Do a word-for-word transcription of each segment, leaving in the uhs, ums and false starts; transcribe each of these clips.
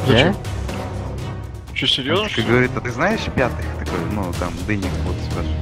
Да? Че, серьезно? Как говорит, а ты знаешь пятых такой, ну там Дэнни вот спрашивает.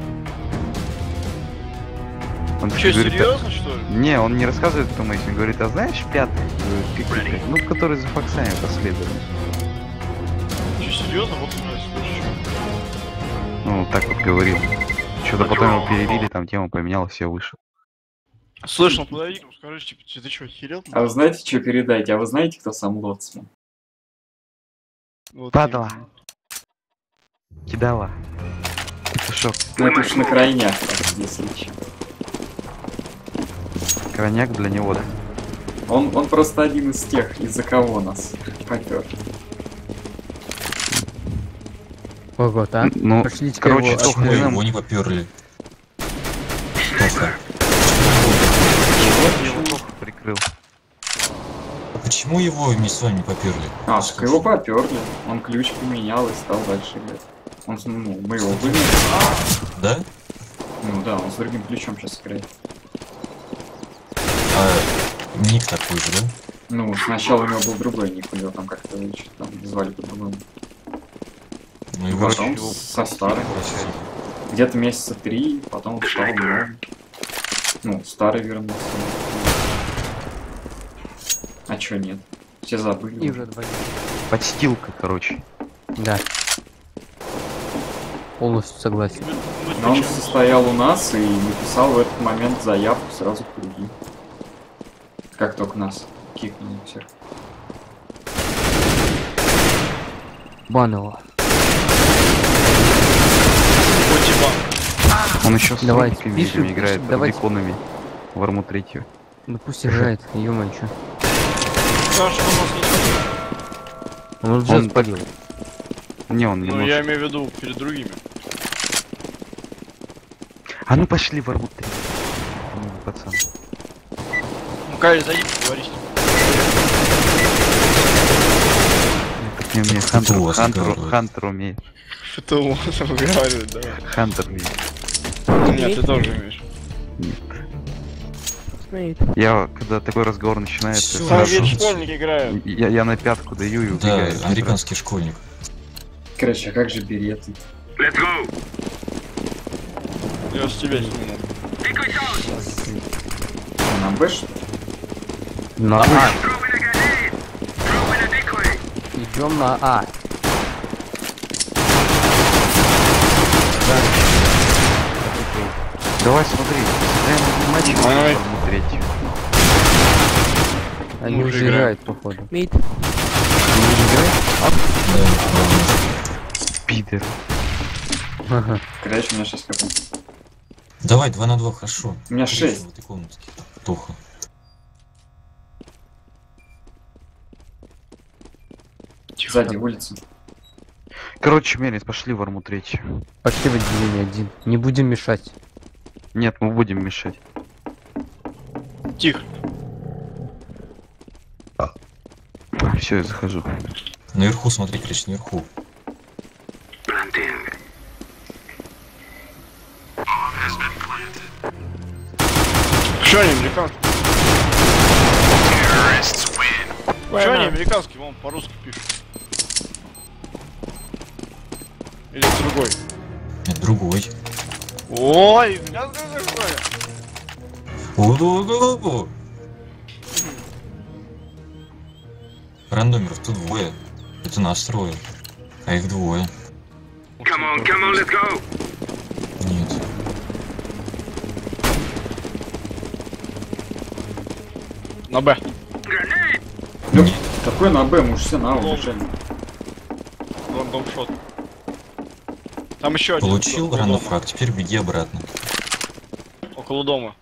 Он Че, говорит, серьезно, что ли? а... Не, он не рассказывает, кто мы, он говорит, а знаешь пятых? Какие-то, ну, который за факсами последовал. Че, серьезно? Вот у нас слышишь. Ну, так вот говорил. Что-то потом его перебили, там тема поменялась, я вышел. Слышь, ну подойди, ну скажи, типа, ты что, охерел? А вы знаете, что передать? А вы знаете, кто сам лоцман? Вот Падла. именно. Кидала. Это шо, Ну это уж на крайняк, так, если че. крайняк для него, да? Он, он просто один из тех, из-за кого нас попер. Ого, так? Ну, Пошлите короче, его Тоха, Почему ты нам- его не поперли? Тоха. его Тоха прикрыл. А почему его не с вами поперли? А, так его поперли. Он ключ поменял и стал дальше играть. Он, ну, мы его выгнали. Да? Ну да, он с другим ключом сейчас играет. А ник такой же, да? Ну, сначала у него был другой ник, у него там как-то там звали по-другому. Ну его Потом его со старым. бросили. Где-то месяца три, потом он стал новым. Ну, старый вернулся. А чё нет? Все забыли. И уже. уже два. Подстилка, короче. Да. Полностью согласен. Мы- мы Но он причём? состоял у нас и написал в этот момент заявку сразу к другим. Как только нас кикнули всех. Баново. Хоть Он еще с Давайте, рубиками, пишем, видимо, играет, пишем, давайте. рубиконами в арму третью. Ну пусть играет, ё-моё, чё. Саша, у нас не... Он уже Он спалил. Не, он не Ну, может. я имею в виду перед другими. А ну пошли в арму третью. Ну, пацан. Ну, Кайли, зайди, поговори с ним. Не умею, Кто Хантер, у вас Хантер, разговаривает? Хантер умеет. Что он там говорит, да. Хантер умеет. Нет, ты тоже умеешь. Я, когда такой разговор начинается, Всё, Там Хорошо. ведь школьники играют. я, я на пятку даю и Да, убегаю. американский школьник. Короче, а как же береты? Я с тебя сниму. Что, на Б, что ли? На А. Идем на А. Давай смотри, прямо внимательно Давай. в арму третью. Они Мы уже уже играют, походу. Не играй? Да, Пидор. Ага. Короче, у меня шесть хп. давай, два на два, хорошо. У меня Иди шесть. в этой комнатке. Тоха. Сзади улица. Короче, Мерис, пошли в арму третью. Пошли в отделение один. Не будем мешать. Нет, мы будем мешать. Тихо. Все, я захожу. Наверху, смотри, крич, наверху. Что они американские? Что они американские? Вон по-русски пишут. Или другой. Нет, другой. Ой, я знаю. О-о-о-о-о. Рандомеров тут двое. Это нас трое. А их двое. Нет. На Б. Ну, такой на Б, мы уж все на А Лол. убежали. Рандом шот. Там еще один. Получил около рандом дома. фраг, теперь беги обратно. Около дома.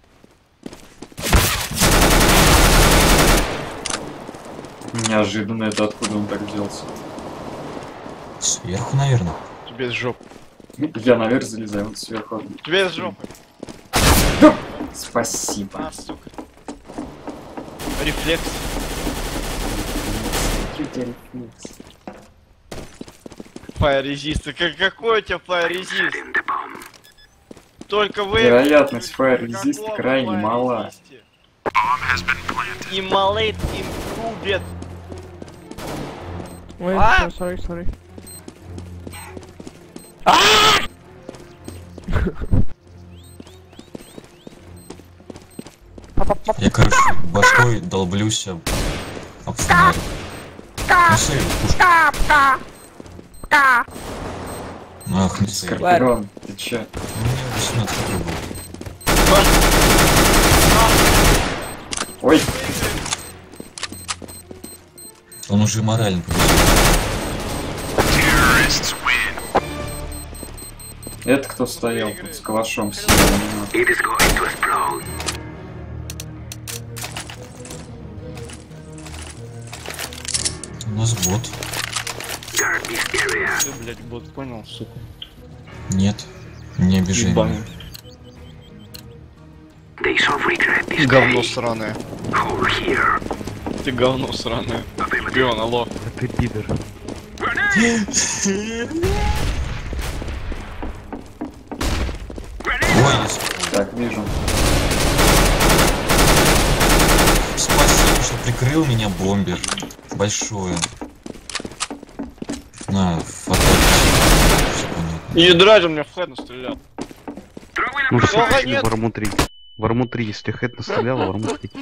Неожиданно это откуда он так взялся. Сверху, наверное. Тебе с жопы. Я наверх залезаю, вот сверху. Тебе с жопы. Спасибо. А, сука. Рефлекс. Fire resist. Как, какой у тебя fire resist? Только вы... Вероятность fire При resist каком крайне fire мала. resist? И малейт им кубет. Ой, А! всё, sorry, sorry. Я, короче, башкой долблюсь об, об фонарик. Не сейв, пушка. Ах, не сейв. Скорпион, ты чё? У меня восемнадцать рублей. Ой, Он уже морально победил. это кто стоял тут с калашом синим? У нас бот. Ты, блядь, бот, понял, сука? Нет. Не обижай меня. Ебаный. Говно сраное. Ты говно сраное. Бион, алло. Да ты пидор. Ой, я с- Так, вижу. спасибо, что прикрыл меня бомбер. Большое. На, фотографию. Всё понятно. Не драть, он меня в хэт настрелял. Ну все, Плохо пошли нет. в арму три. В арму три, если хэт настрелял, в арму три.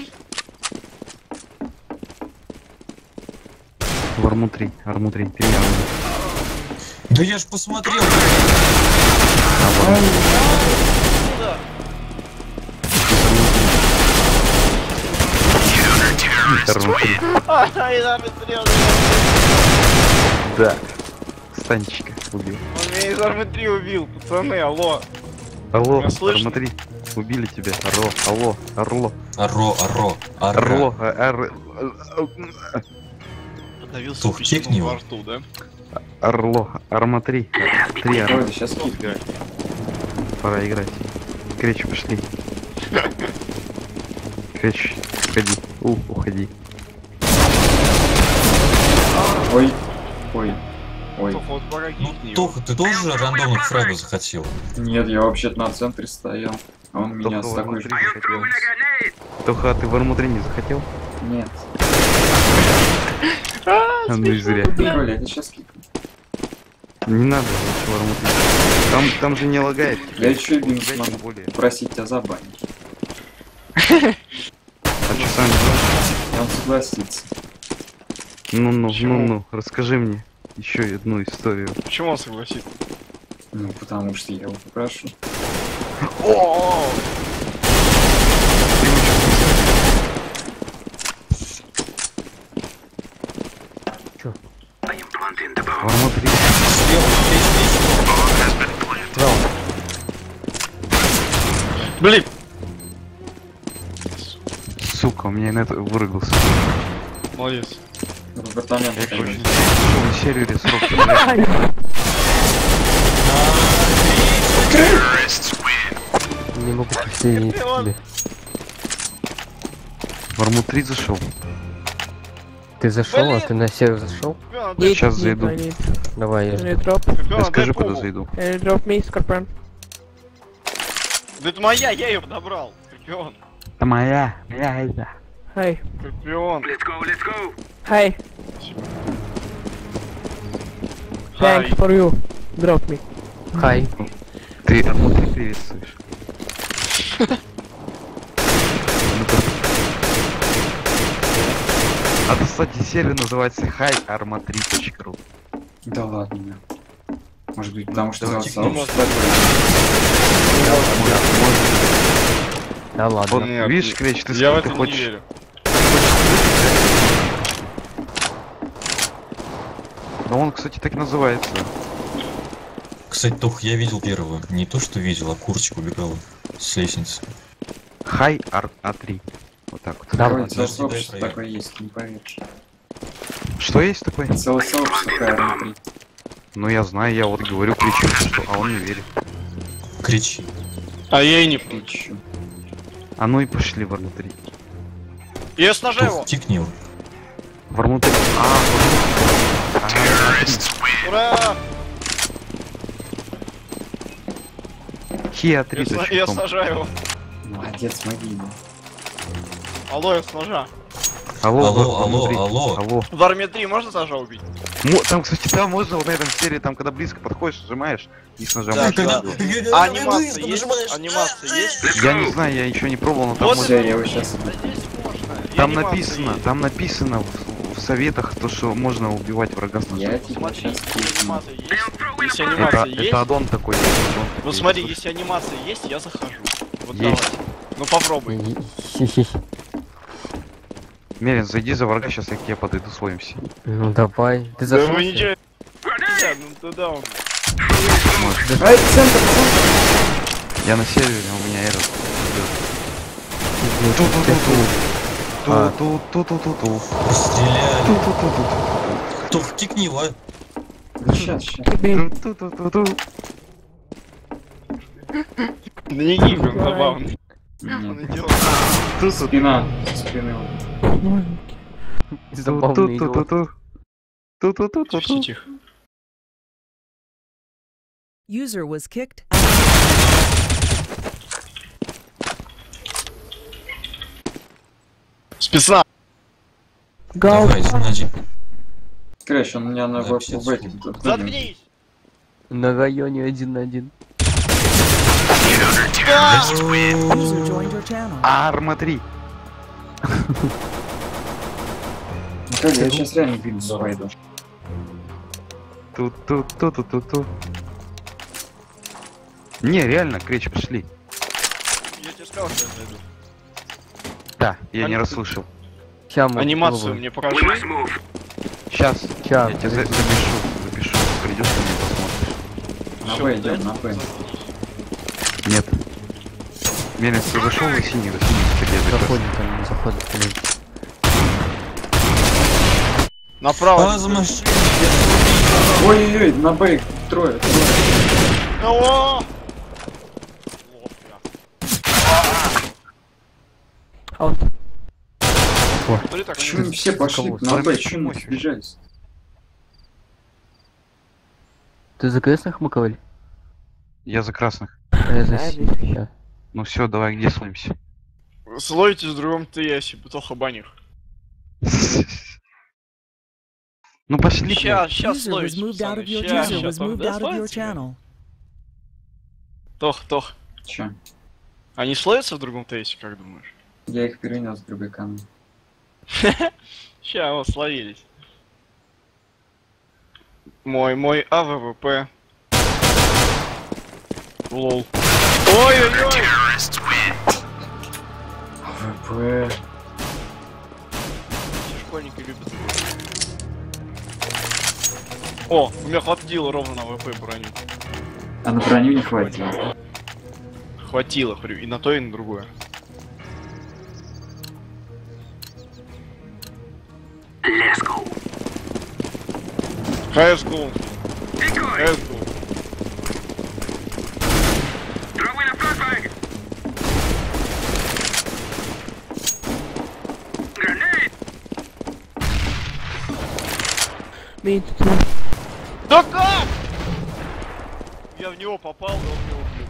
В арму три, арму три, перемену. Да я ж посмотрел. Арму три. Ай, да, стрел. Да. Станчика убил. Он меня из армы три убил, пацаны, алло. Алло, Меня слышно? арма три. Убили тебя. Орло, алло, орло, Аро, аро, аро. орло, ар- Подавился Тух, печеньем кикни его. во рту, да? орло, арма три. Три арма. Ой, да сейчас кикаю. Пора играть. Кречь, пошли. Кречь, уходи. У, уходи. Ой, ой, ой. Тух, вот пора Ну, кикни его. Тоха, ты тоже рандомных фрагов захотел? Нет, я вообще-то на центре стоял. А он меня Тоха с в арму такой три же... не захотел. Тоха, а ты в арму три не захотел? Нет. А, ну и зря. Оля, я сейчас кикаю. Не надо лучше в арму три. Там, там же не лагает. Я еще и бинус Тем могу более. просить тебя забанить. А что сам делаешь? Он согласится. Ну, ну, Почему? ну, ну, расскажи мне еще одну историю. Почему он согласится? Ну, потому что я его попрошу. О, В арму три. блин, Сука, у меня инет выругался. молодец. В апартамент. Я, короче, на сервере срок. блядь. Не могу присоединиться к тебе. В арму три зашел. Ты зашел, а Блин! ты на сервер зашел? Чемпион, Need, Сейчас need, зайду. I need. Давай, я Can you жду. drop? чемпион, Я скажи, дай куда пулу. зайду. Can you drop me, Scorpion? Да это моя, я ее подобрал. Чемпион, Это моя, моя это. Hi. чемпион. Hi. Хай. Thanks for you. Drop me. Хай. Ты арму три приветствуешь. А то, кстати, сервер называется хай арма три точка ру. Да ладно. Может быть, потому что Давайте за к нему. сообщество Да ладно. Вот, Нет, видишь, Кречь, ты, я в ты это не хочешь... верю. Да он, кстати, так и называется. Кстати, Тох, я видел первого. Не то, что видел, а курочка убегала с лестницы. Хай ар а три. Вот так вот. Да Ой, ладно. за подожди, дай сообщество проверю. такое есть, не поверишь. Что есть такое? Целое сообщество такое внутри. Ну я знаю, я вот говорю, кричу, что, а он не верит. Кричи. А я и не... Кричу. А ну и пошли в арму три. Я с ножа его. Тох, тикни его. В арму три. А, в арму три. А, арма три. Ура! Хиа три Я, с- точка я ком. сажаю его. Молодец, могильный. Алло, я с ножа. Алло, Алло, в арму алло, три. алло. Алло. В армии три можно сажа убить? Мо- Там, кстати, там можно вот на этом серии, там, когда близко подходишь, нажимаешь, и нажимаешь. Да, всё. А анимация есть? Анимация есть? Я не знаю, я еще не пробовал, но там, Вот можно- Все, я его сейчас... Да здесь можно. И там анимация написано, есть. там написано в, в советах то, что можно убивать врага с ножа. Я тебе Смотри, сейчас... если анимация есть, если Это, анимация есть, это аддон такой. аддон ну такой, смотри, слушай. если анимация есть, я захожу. Вот Есть. давай. Ну попробуй. Мерин, зайди за врага, сейчас я к тебе подойду, словимся. Ну давай. Ты Да зашел? вы ничего. Да, ну туда он. Ай, центр, центр! Я на сервере, у меня этот. А. Ту-ту-ту-ту-ту. Стреляли. Ту-ту-ту-ту-ту. Кто втекни, а? Сейчас, сейчас. Me. Ту-ту-ту-ту. Да не гиф, он забавный. Он Нет. идет. Ту-ту-ту. Спина. Со спины. Забавный идиот. Ту-ту-ту-ту. Ту-ту-ту-ту-ту. Тихо, тихо. User was kicked. Спецназ. Go. Давай, значит. Крэш, он у меня на Да, в пиздец. в этим... тут- Заткнись. На районе один на один. User joined your channel. Арма три. Как я сейчас реально в Вильнюс пойду. Ту-ту-ту-ту-ту-ту. Не, реально, Креч, пошли. Я тебе сказал, что я зайду. Да, я не Ани- расслышал. Ща мы Анимацию попробуем. мне покажи. Сейчас, Ща. я тебе за- запишу, запишу. Придешь ко мне, посмотришь. На Всё, Б идем, да? на Б. Нет. Мерин, ты зашел на синий, на синий, где я Заходит там, заходит. блин. Направо. А, за машину. Ой-ой-ой, на Б их трое, трое. О! Out. Смотри, так, Почему они все пошли кого? на Б? Смотри, Почему почему? сбежались? Ты за красных Маковель? Я за красных. А я за Да, синих. видишь. Ща. Ну все, давай, где слоимся? Словите с другом ты, я себе плохо баних. Ну пошли. Сейчас, сейчас User was словите, moved out пацаны. of your Щас, user щас, was там, moved да, out of your словите? channel. Тох, Тох. Че? Они словятся в другом тейсе, как думаешь? Я их перенес с другой камеры. Ща, вот, словились. Мой, мой АВВП. Лол. Ой-ой-ой! АВП. Эти школьники любят. О, у меня хватило ровно на ВП броню. А на броню не хватило. Хватило, говорю, и на то, и на другое. Let's go. си эс го. си эс го. Me too. Да как? Я в него попал, и он меня убил.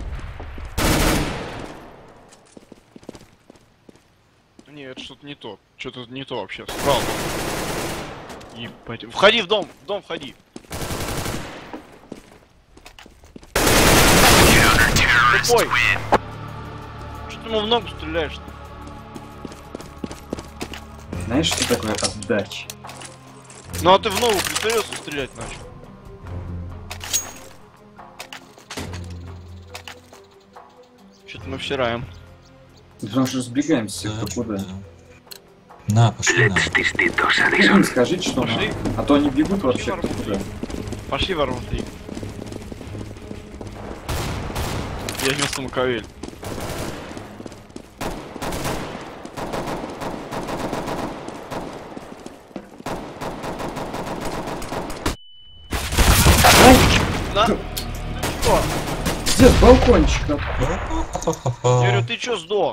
Не, это что-то не то. Что-то не то вообще. Справа. Ебать. Входи в дом, в дом входи. Тупой. Что ты ему в ногу стреляешь-то? Знаешь, что такое отдача? Ну а ты в ногу прицелился, стрелять начал. Что-то мы вчираем. Потому что сбегаемся Да, кто куда. да. На, пошли на. Ну, им скажите, что Пошли. надо. А то они бегут Пошли вообще кто в куда. Пошли в Армон три. Я вместо Маковель. На! Ты чё? Где балкончик? на- Я говорю, ты чё сдох?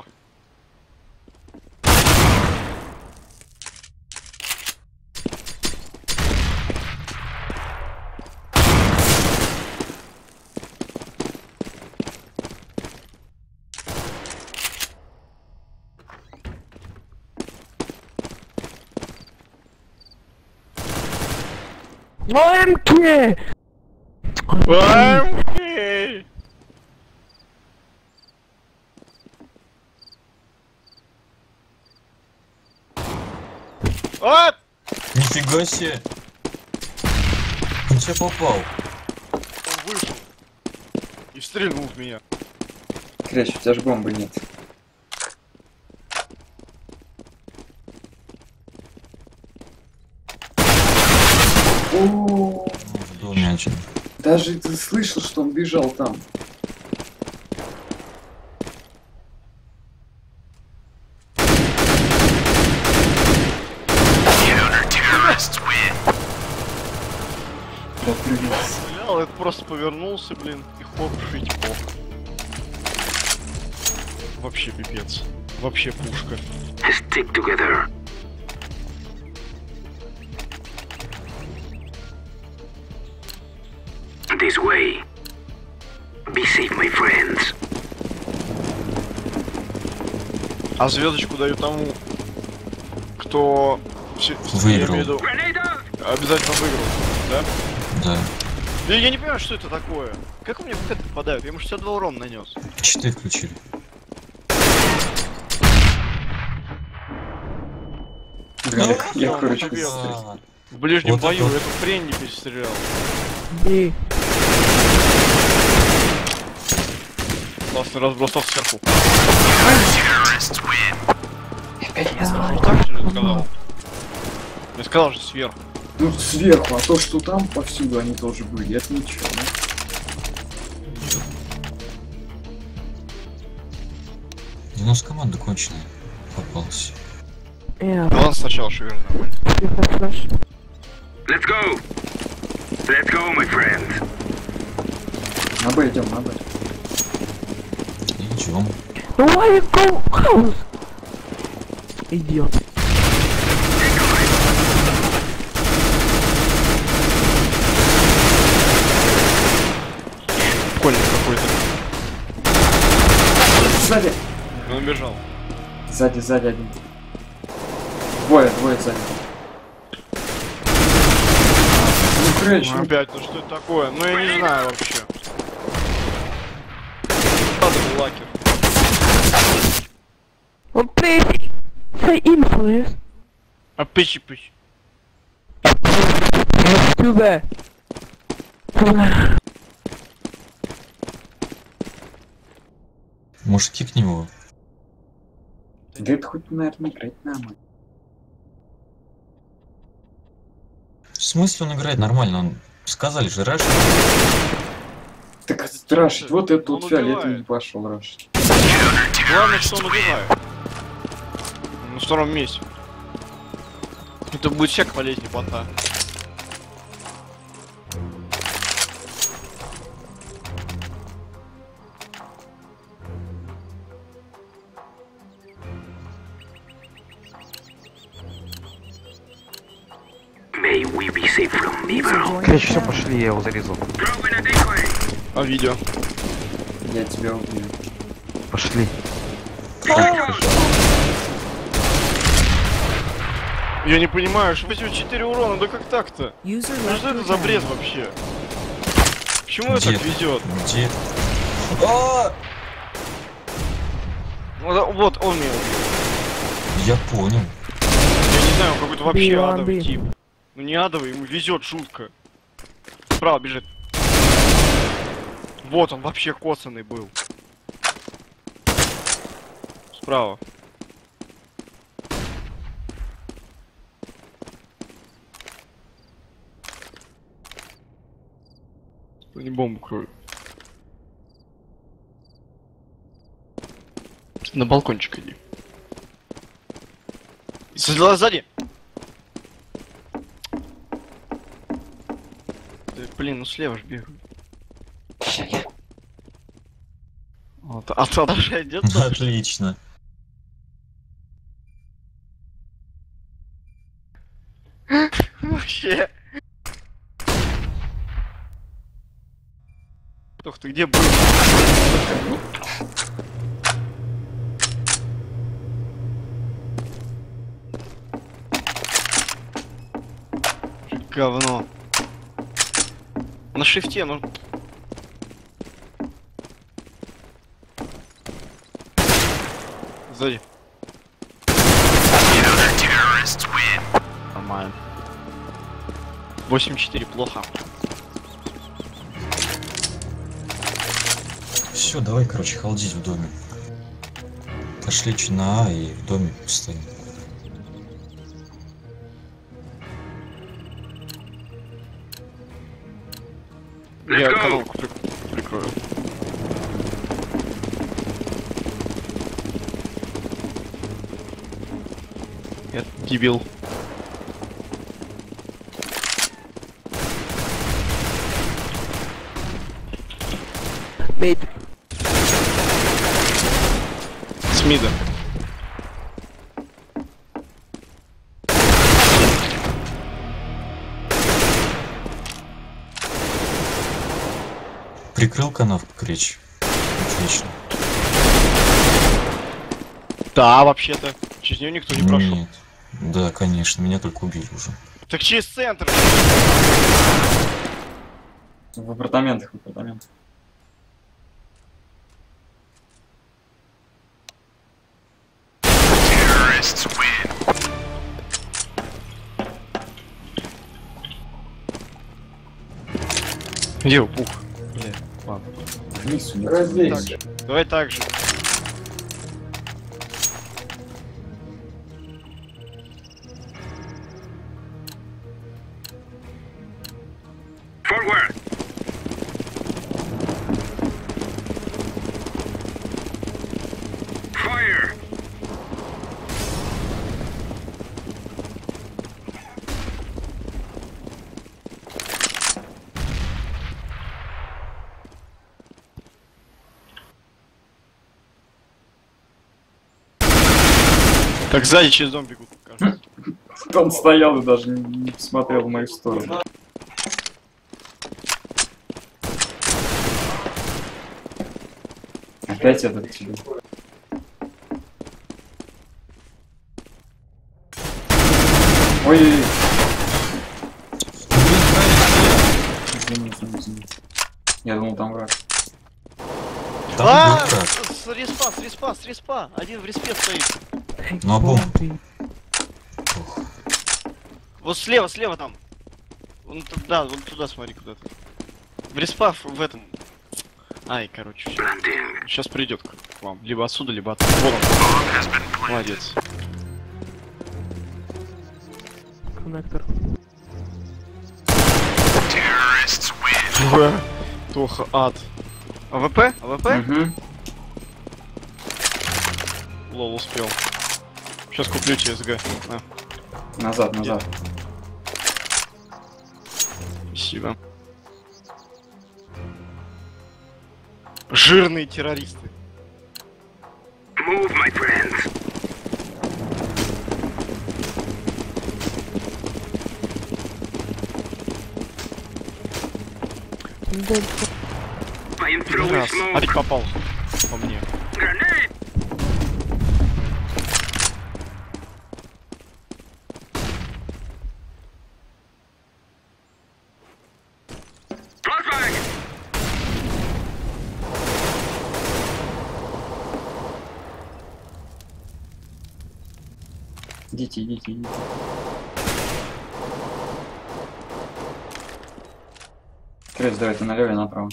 ОМК! Окей. А! Нифига себе! Он тебя попал. Он вышел и стрельнул в меня. Крещ, у тебя же бомбы нет. О, В доме один. даже ты слышал, что он бежал там. Да привет. Стрелял, это просто повернулся, блин, и хоп, шить пох. Вообще пипец. Вообще пушка. Stick together. This way. Be safe, my friends. А звездочку даю тому, кто все- Выиграл. я имею в виду, обязательно выиграл, да? Да. Я, я не понимаю, что это такое. Как у меня в хэт попадают? Я ему шестьдесят два урона нанес. Читы включили. Бля, я Ну, корочку побил. встретил. А, В ближнем Вот бою это- эту хрень не перестрелял. Бей. Классный разброс сверху. Опять Я так же сказал. Я сказал же сверху. Ну сверху, а то, что там повсюду они тоже были, это ничего. Ну. у нас команда конченая. Попался. Я, Да ладно, сначала шевер нормально. ты хорош. Let's go. Let's go, my friend. На Б идем, на Б. Идем. Ну, why you go house? Идиот. Прикольный какой-то. Сзади! Он бежал. Сзади, сзади один. Двое, двое сзади. Ну, Крещ, Ну, ну, опять, ну что это такое? Ну я не знаю вообще. Ладно, лакер. Oh, please. Say info, yes? А пыщи пыщ. Too bad. Too bad. Может, кикнем его? да это хоть, наверное, играть нормально. В смысле он играет нормально? Он... Сказали же, раньше. Так рашить, вот этот Он вот фиолетовый убивает. не пошел рашить. Главное, что он убивает. На втором месте. Это будет всяк полезнее бота. May we be safe from evil. Крещ, все, пошли, я его зарезал. Throw in a decoy. А видео. Я тебя убью. Пошли. Я не понимаю, что восемьдесят четыре урона, да как так-то? User Ну left что это your за бред channel. вообще? Почему это Где? так везет? Где? А! Вот, вот он меня убил. Я понял. Я не знаю, он какой-то вообще Бей, адовый бей. тип. Ну не адовый, ему везет жутко. Справа бежит. Вот он вообще коцанный был. Справа. Не бомбу крою. На балкончик иди. Сзади, сзади. Да, блин, ну слева ж бегаю. Вот, а то даже идет. Отлично. Вообще. Ух ты, где был? Говно. На шифте, ну. Сзади. Нормально. восемь четыре плохо. Все, давай, короче, халдить в доме. Пошли че на А и в доме постоим. Я колонку при... прикрою. Я дебил. Mid. С мида. Прикрыл канавку крич. Отлично. Да, вообще-то. Через нее никто не прошел. Нет. Да, конечно, меня только убили уже. Так через центр. В апартаментах, в апартаментах. Где пух? Бля, ладно. Вниз, Так же. Давай так же. Forward. Fire. Так сзади через дом бегут, кажется. Он стоял и даже не, не посмотрел в мою сторону. Опять этот тебе. Ой-ой-ой. Извини, извини, извини. Я думал, там враг. Там А, был враг. с с респа, с респа, с респа. Один в респе стоит. Ну а бомб? Вот слева, слева там. Вон туда, вон туда смотри куда-то. В респа в, в этом. Ай, короче. Сейчас придет к к вам. Либо отсюда, либо оттуда. Вот он. Молодец. Коннектор. Тоха, ад. АВП? АВП? Угу. Лол, успел. Сейчас куплю ЧСГ. На, Назад, назад. спасибо. Жирные террористы. Move, my friends. I am throwing Раз. smoke. Арик попал по мне. Grenade. Flashbang. Идите, идите, идите. Крыс, давай ты налево, я направо.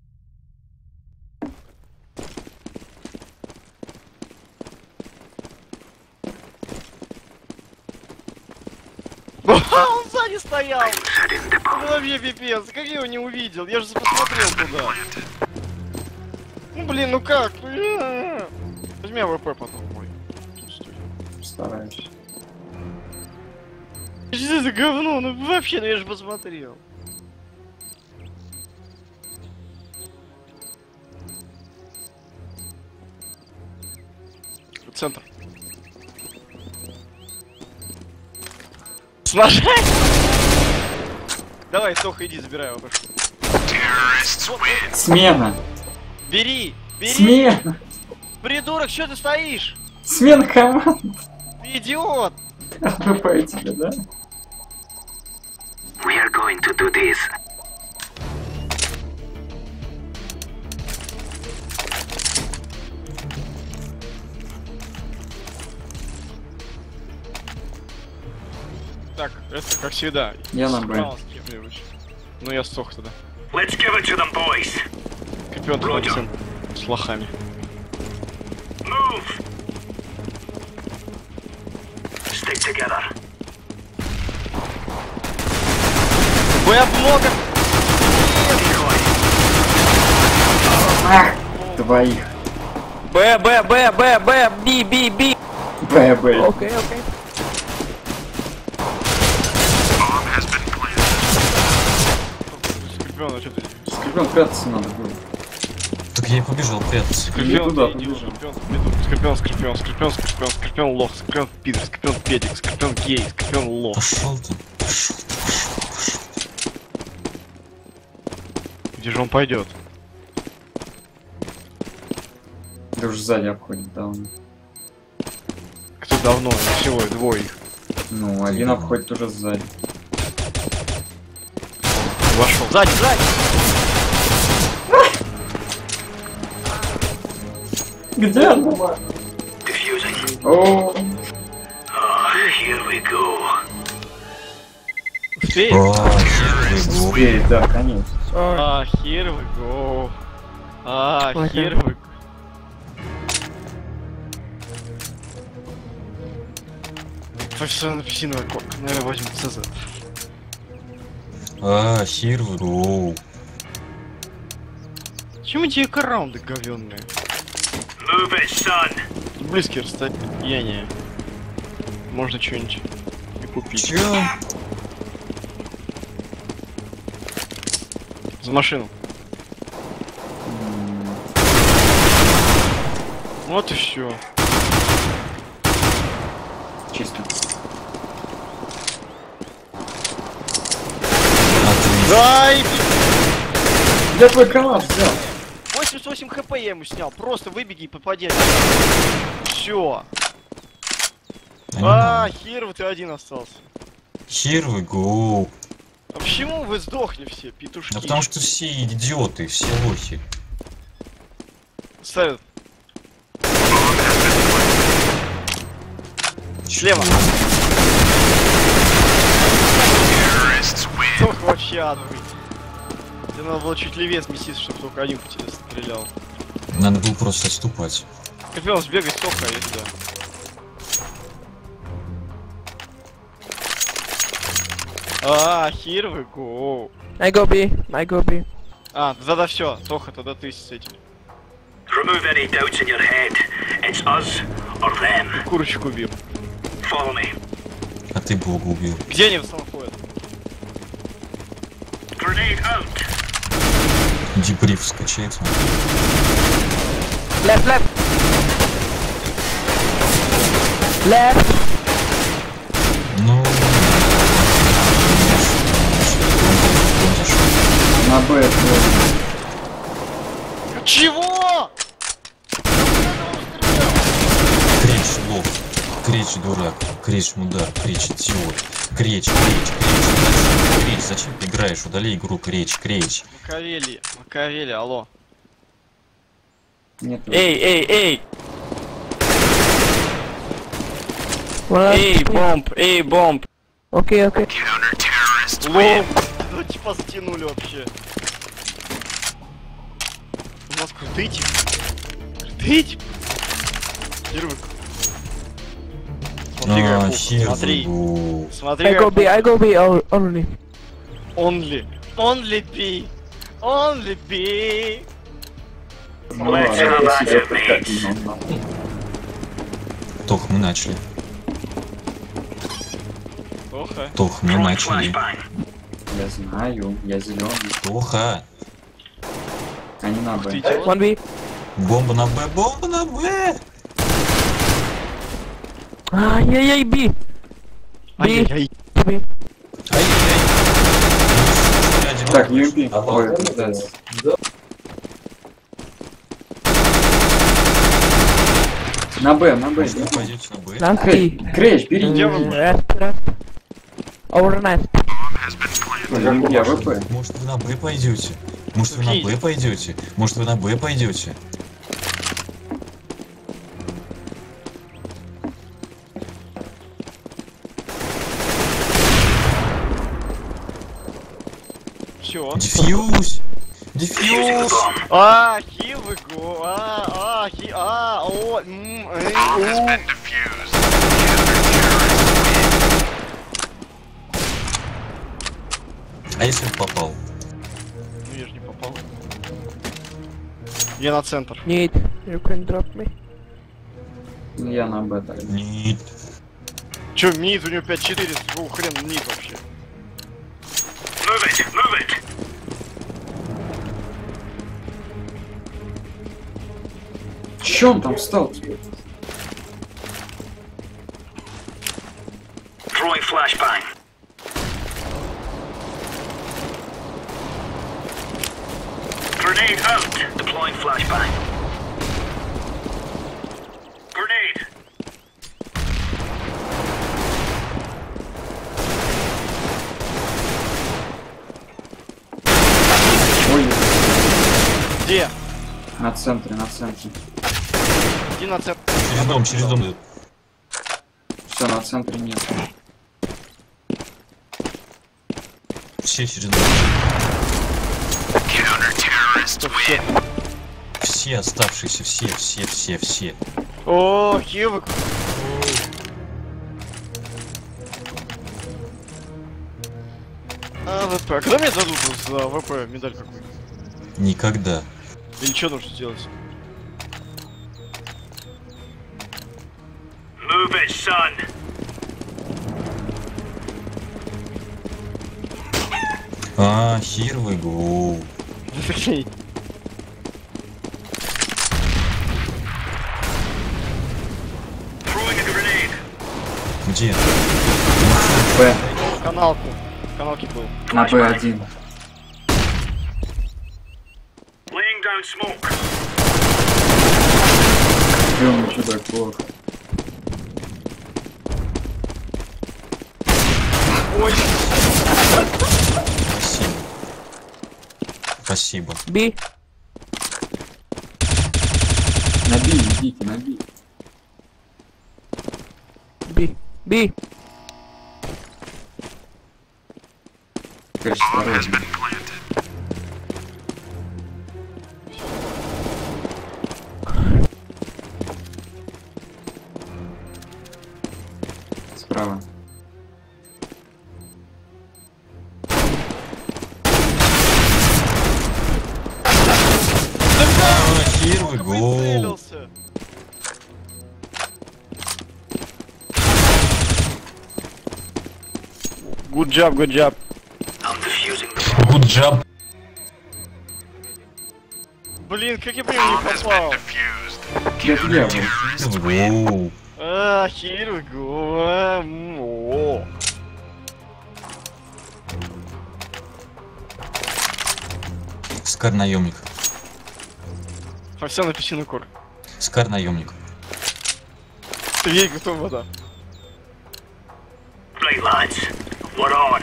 Он сзади стоял! В голове пипец, как я его не увидел? Я же посмотрел туда. Ну блин, ну как? Бля. Возьми АВП потом мой. Стараюсь. Что за говно? Ну вообще, ну я же посмотрел. Центр. Сложай! Давай, Тоха, иди, забирай его. Смена! Бери! Бери! Смена! Придурок, что ты стоишь? Смена команд! Ты идиот! Отбываю тебя, да? We are going to do this. Это, как всегда. Я на Б. Справа с кем-нибудь. Ну я сох тогда. Let's give it to them, boys. Копён хлопцем с лохами. Move. Stick together. Б много! Ах, двоих. Б, Б, Б, Б, Б, Би, Би, Би. Б, Б. Окей, окей. Скорпион, а что ты? Скорпион, прятаться надо было. Так я и побежал прятаться. Скорпион, туда ты иди, побежал. Скорпион, Скорпион, Скорпион, Скорпион, Скорпион, Скорпион лох, Скорпион пидор, Скорпион педик, Скорпион гей, Скорпион лох. Пошел ты. Пошел ты, пошел, пошел. Где же он пойдет? Да уже сзади обходит давно. Кто давно? Всего двое их. Ну, один давно. обходит уже сзади. Вошел. Сзади, сзади! Где она? Diffusing. О, Oh, here we go. Успеем? А, хер вы гу. успеет, да, конечно. А, here we go. А, Ой, here we go. Профессиональная апельсиновая кока. Наверное, возьмем ЦЗ. А, here we go. Чем эти эко-раунды говённые? Move it, son. Близкие расстояния. Можно что-нибудь и купить. Чё? За машину. М, Вот и все. Чисто. Отлично. Дай! Я твой калаш взял. восемьдесят восемь хп я ему снял. Просто выбеги и попади. Все. А, хер, ты один остался. Here we go. А почему вы сдохли все, петушки? Да потому что все идиоты, все лохи. Ставят. Слева. Сдох вообще адовый. Тебе надо было чуть левее сместиться, чтобы только один по тебе стрелял. Надо было просто отступать. Копион, сбегай, стопка, я сюда. А, here we go. I go B. I go B. А, тогда все, Тоха, тогда ты с этим. Remove any doubts in your head. It's us or them. Курочку убил. Follow me. А ты Бога убил. Где они в основном ходят? Grenade out. Дебриф скачается. Left, left. Left. Ну... На Б это... Чего? Кречь лох, кречь дурак, кречь мудак, кречь идиот, кречь, кречь, кречь, кречь, зачем ты играешь? Удали игру, кречь, кречь. Макавели, Макавели, алло. Нет. Эй, эй, эй! Well, Эй, бомб, эй, бомб! okay, okay. Лом! Ну типа затянули вообще. У нас крутые типы. Крутые типы. Первый. Смотри, А, как хер смотри. вы. Смотри, I go как B. I go B al- only. Only. Only B. Only B. Ну ладно, я себе прикатил, но надо. Тох, мы начали. Тоха. Тох, мы начали. Я знаю, я зеленый. Тоха. Они на Б. Ты идиот? One B. Бомба на Б, бомба на Б. Ай-яй-яй, B. B. Ай-яй-яй. B. Ай-яй-яй. Так, ю эм пи. Ой, да. На Б, на Б. Может, вы пойдете на Б? Last Крейч, B. Крейч, бери. Где вы? Rest, rest. Over nest. Ой, я ВП. Может, вы на Б пойдете? Может, вы на Б пойдете? Может, вы на Б пойдете? Все. Дефьюз! Дефьюз! А, here we go. А, а, хи, а, о, м, э, у. А если бы попал? Ну я же не попал. Я на центр. Need, you can drop me. Я на бета. Нет. Чё, мид, у него пять четыре, какого хрена мид вообще? Move it, move it. Чё он там встал? Throwing flashbang. Grenade out. Deploying flashbang. Grenade. Ой, Где? на центре, на центре. Иди на центр. Через дом, через дом идут. Все, на центре нет. Все через дом. Что все? Все оставшиеся, все, все, все, все. О, here we go. А, ВП. А когда мне дадут за ВП медаль какую-то? Никогда. Или что нужно сделать? Move it, son. А, here we go. Throwing a grenade. Где? Б. Каналку. Каналки был. На Б один. Laying down smoke. Блин, что так плохо? Ой, Спасибо. Спасибо. B. Наби, идите, наби. B. B. Конечно, осторожно. Справа. А, here we go. прицелился. Good job, good job. I'm defusing the bomb. Good job. Блин, как я по нему не попал? Это я был. Let's go. А, here we go. А, м, о. Скар наемник. Овсяный песчаный кор. Скар наемник. Ей готова вода. Right, lads. We're on.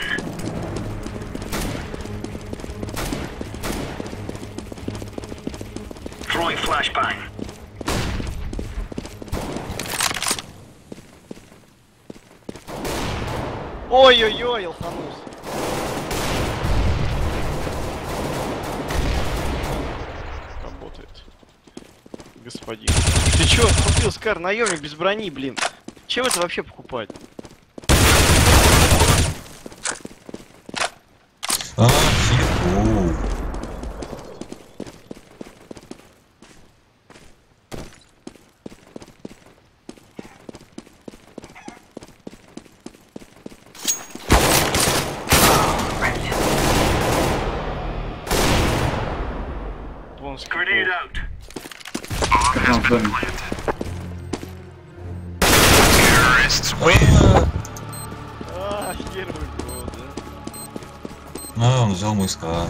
Throwing flashbang. Ой-ой-ой, алханулся. Работает. Господин. Ты чё, купил Скар наемник без брони, блин? Чем это вообще покупать? А, here we go. Полностью Grenade out. Как нам в доме. А, хер вы го, да? А, он взял мой скар.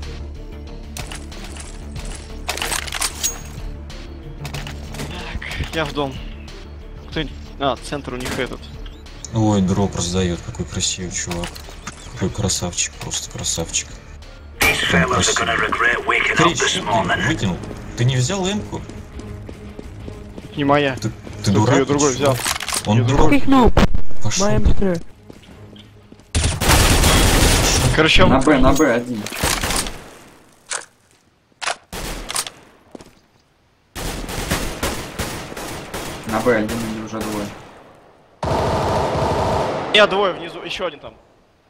Так, я в дом. Кто... А, центр у них этот. Ой, дроп раздает, какой красивый чувак. Какой красавчик, просто красавчик. These fellas are gonna regret waking up Крич, this что ты morning. выкинул? Ты не взял эмку? Не моя. Ты, ты Кто-то дурак? её другой чувак? взял. Он Её дурак. Big noob. Пошел. My ты. M three. Короче, На Б, на Б один. На Б один или уже двое. я двое внизу, еще один там.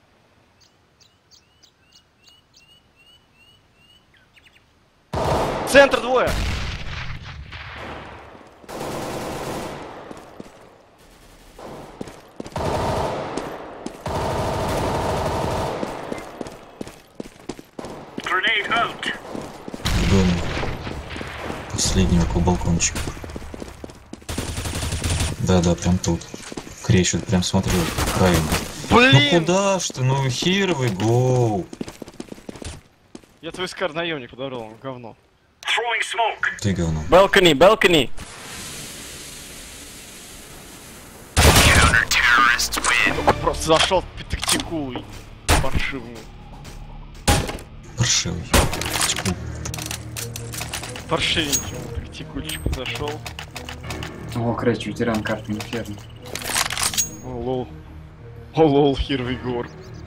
Центр двое. Grenade out. В доме. Последний около балкончика. Да-да, прям тут. Крещут, прям смотрю, правильно. Блин! Ну куда ж ты? Ну here we go. Я твой скар наемник подобрал, он говно. Throwing smoke. Ты говно. Balcony, balcony. Просто зашел тактикулой. Паршивый. Паршивый. Тьфу. Паршивенький он тактикульчику зашел. О, Крэч, ветеран карты Инферно. О, лол. О, лол, Хирвигор.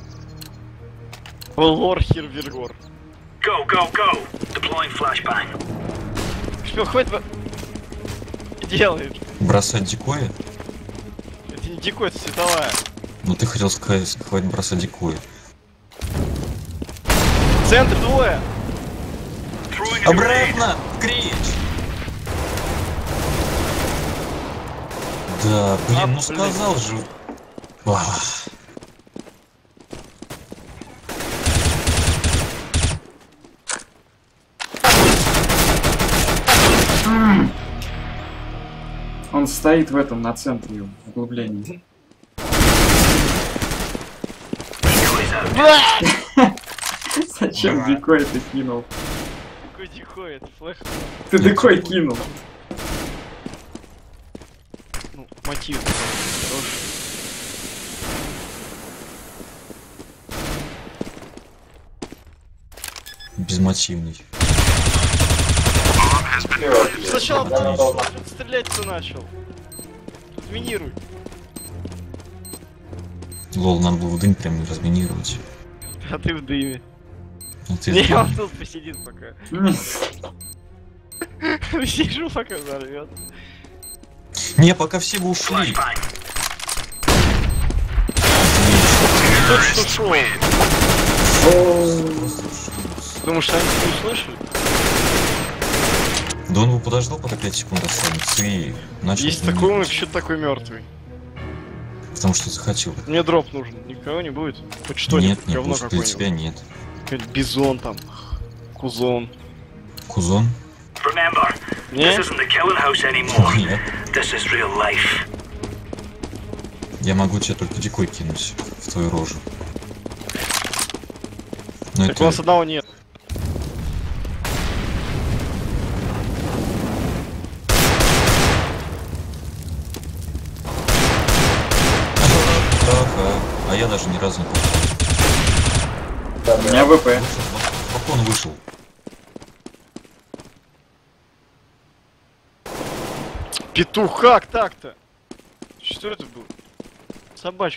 О, лор, Хирвигор. Go, go, go. Deploying flashbang. Что, хватит... во- Делаешь. Бросать дикоя? Это не дикой, это световая. Ну ты хотел сказать, хватит бросать дикоя. Центр двое. Throwing a grenade. Обратно! Крич! Да, блин, А, ну блин. сказал же. Ах. Он стоит в этом, на центре углублении. Decoys out. Зачем дикой ты кинул? Какой дикой, это флеш. Ты Нет, дикой дикой. кинул. Ну, мотив. Хороший. Безмотивный. Сначала Отлично. стрелять-то начал. Разминируй. Лол, надо было в дым прям разминировать. А ты в дыме. Ну ты Не, в дым. он тут посидит пока. Сижу, пока взорвет. Не, пока все бы ушли. Flashbang. Кто что шел? Просто ушли. Думаешь, они не услышали? Да он бы подождал, пока пять секунд останется, и начал Есть такой умный, разминировать. почему такой мертвый. Потому что захотел. Мне дроп нужен. Никого не будет? Хоть что-нибудь, Нет, не говно будет, для тебя какое-нибудь. нет. Какой-нибудь бизон там. Кузон. Кузон? Remember, this Не? isn't the killing house anymore. Нет. This is real life. Я могу тебе только дикой кинуть в твою рожу. Но Так у нас это... одного нет. Ага. А я даже ни разу не попал. У меня ВП. Как он вышел? Петух, как так-то? Что это было? Собачка.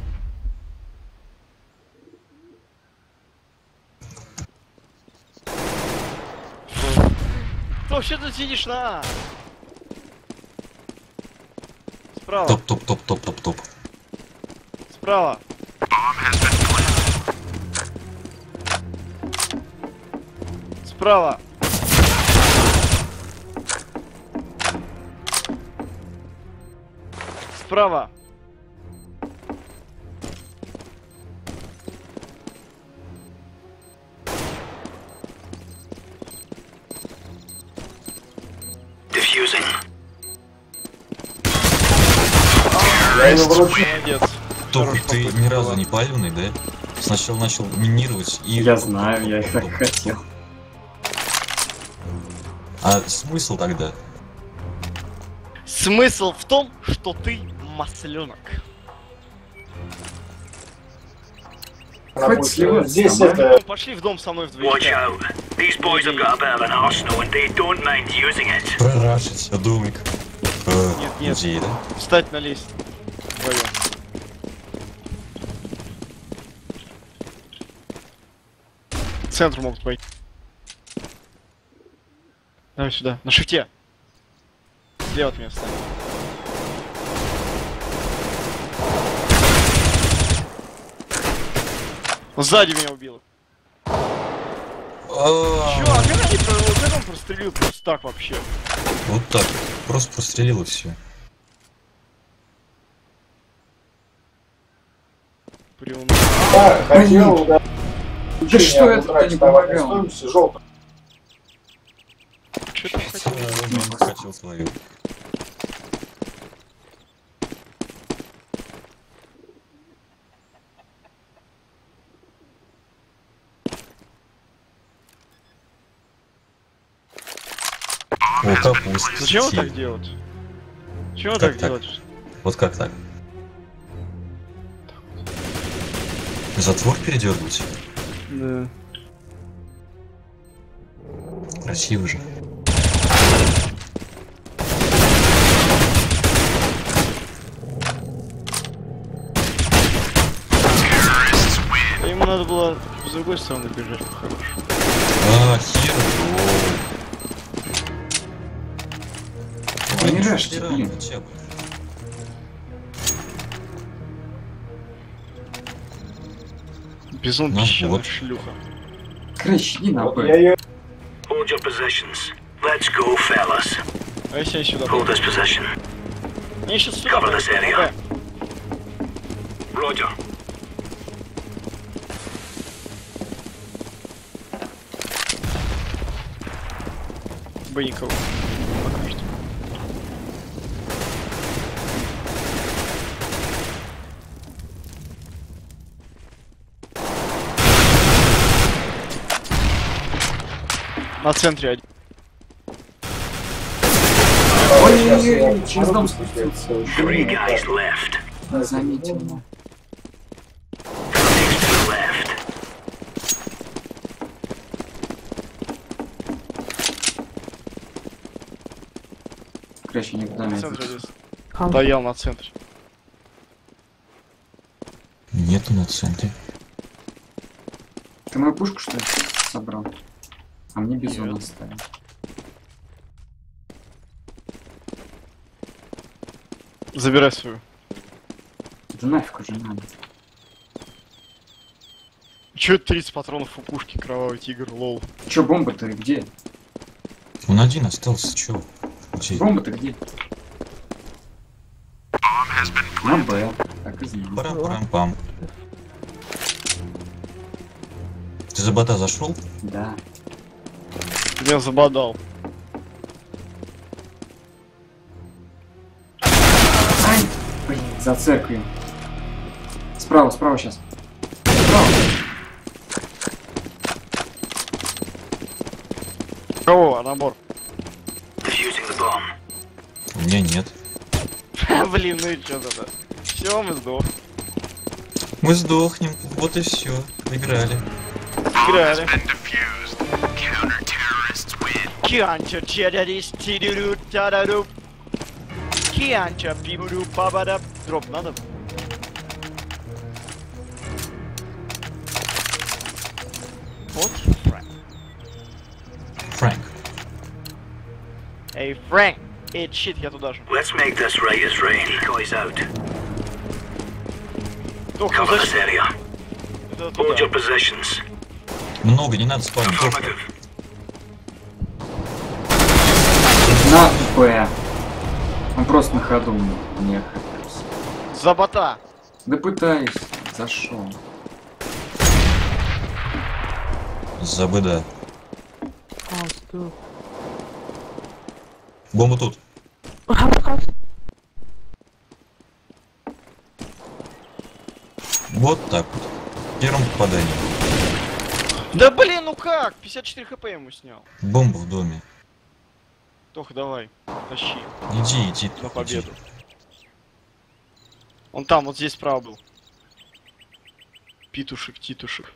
Ты вообще тут сидишь на А? Справа, Топ-топ-топ-топ-топ-топ. справа. Справа. Справа. Diffusing. Молодец. Топ, Хорош ты попытка ни разу была. не паливный, да? Сначала начал минировать и... Я знаю, я так хотел. А смысл тогда? Смысл в том, что ты масленок. Хоть сливаться. Здесь там, а? это... Ну, пошли в дом со мной Watch вдвоем. out. These boys have got a bit of an arsenal and they don't mind using it. Прорашить, а домик. Э, Нет, нет. музей, да? Встать на лестницу. Вдвоем. центру могут пойти. Давай сюда, на шифте. Слева от меня встань. Сзади меня убил. Чё, а как они про- как он прострелил просто так вообще? Вот так. Просто прострелил и все. Приум. Хотел, да. Да что это не помогал? Чё ты хотел? Он хотел свою. О, капуста. Зачем он так делать? Чего он Как так так? делать? Вот как так? Затвор передергивать? Да. Красиво же. Да ему надо было с другой стороны бежать по-хорошему. А, хер. Да не рашьте, блин. Хотя бы. Безумно Ну песчаная вот. шлюха. Крэч, иди на Б. Hold your positions. Let's go, fellas. А если я сюда Hold пойду? this position. Мне сейчас сюда Cover пойду, this area. помогай. Roger. Б никого. Пока что. На центре один. Ой-ой-ой, через дом спустился. Three guys left. Не заметил меня. Next two left. Крэч, никуда На не центре ответил. один. Стоял на центре. Нету на центре. Ты мою пушку, что ли, собрал? А мне бизон Нет. оставил. Забирай свою. Да нафиг уже надо. Чё это тридцать патронов у пушки, кровавый тигр, лол. Чё, бомба-то где? Он один остался, чё? Где? Бомба-то где? На Б, так и знал. Парам-парам-пам. Ты за бота зашел? Да. Ты меня забодал. Ай! Блин, за церковью. Справа, справа сейчас. Справа. Кого? Набор. Defusing the bomb. У меня нет. Блин, ну и чё тогда? Всё, мы сдох. Мы сдохнем, вот и все. Играли. Играли. Кианча-черарист, тириру, тарару. Кианча, пибуру, пабара. Дроп надо? Вот, Фрэнк. Фрэнк. Эй, Фрэнк! Эй, щит, я туда же. Let's make this right as rain. Decoys out. Только Cover this зачем? area. Это Hold туда. your positions. Много, не надо спамить. Affirmative. На Б. Он просто на ходу не охотился. За бота! Да пытаюсь. Зашел. За БД. Бомба тут. Вот так вот. Первым попаданием. Да блин, ну как? пятьдесят четыре хп ему снял. Бомба в доме. Тоха, давай, тащи Иди, иди. на тут, победу. иди. Он там, вот здесь справа был. Питушек, титушек.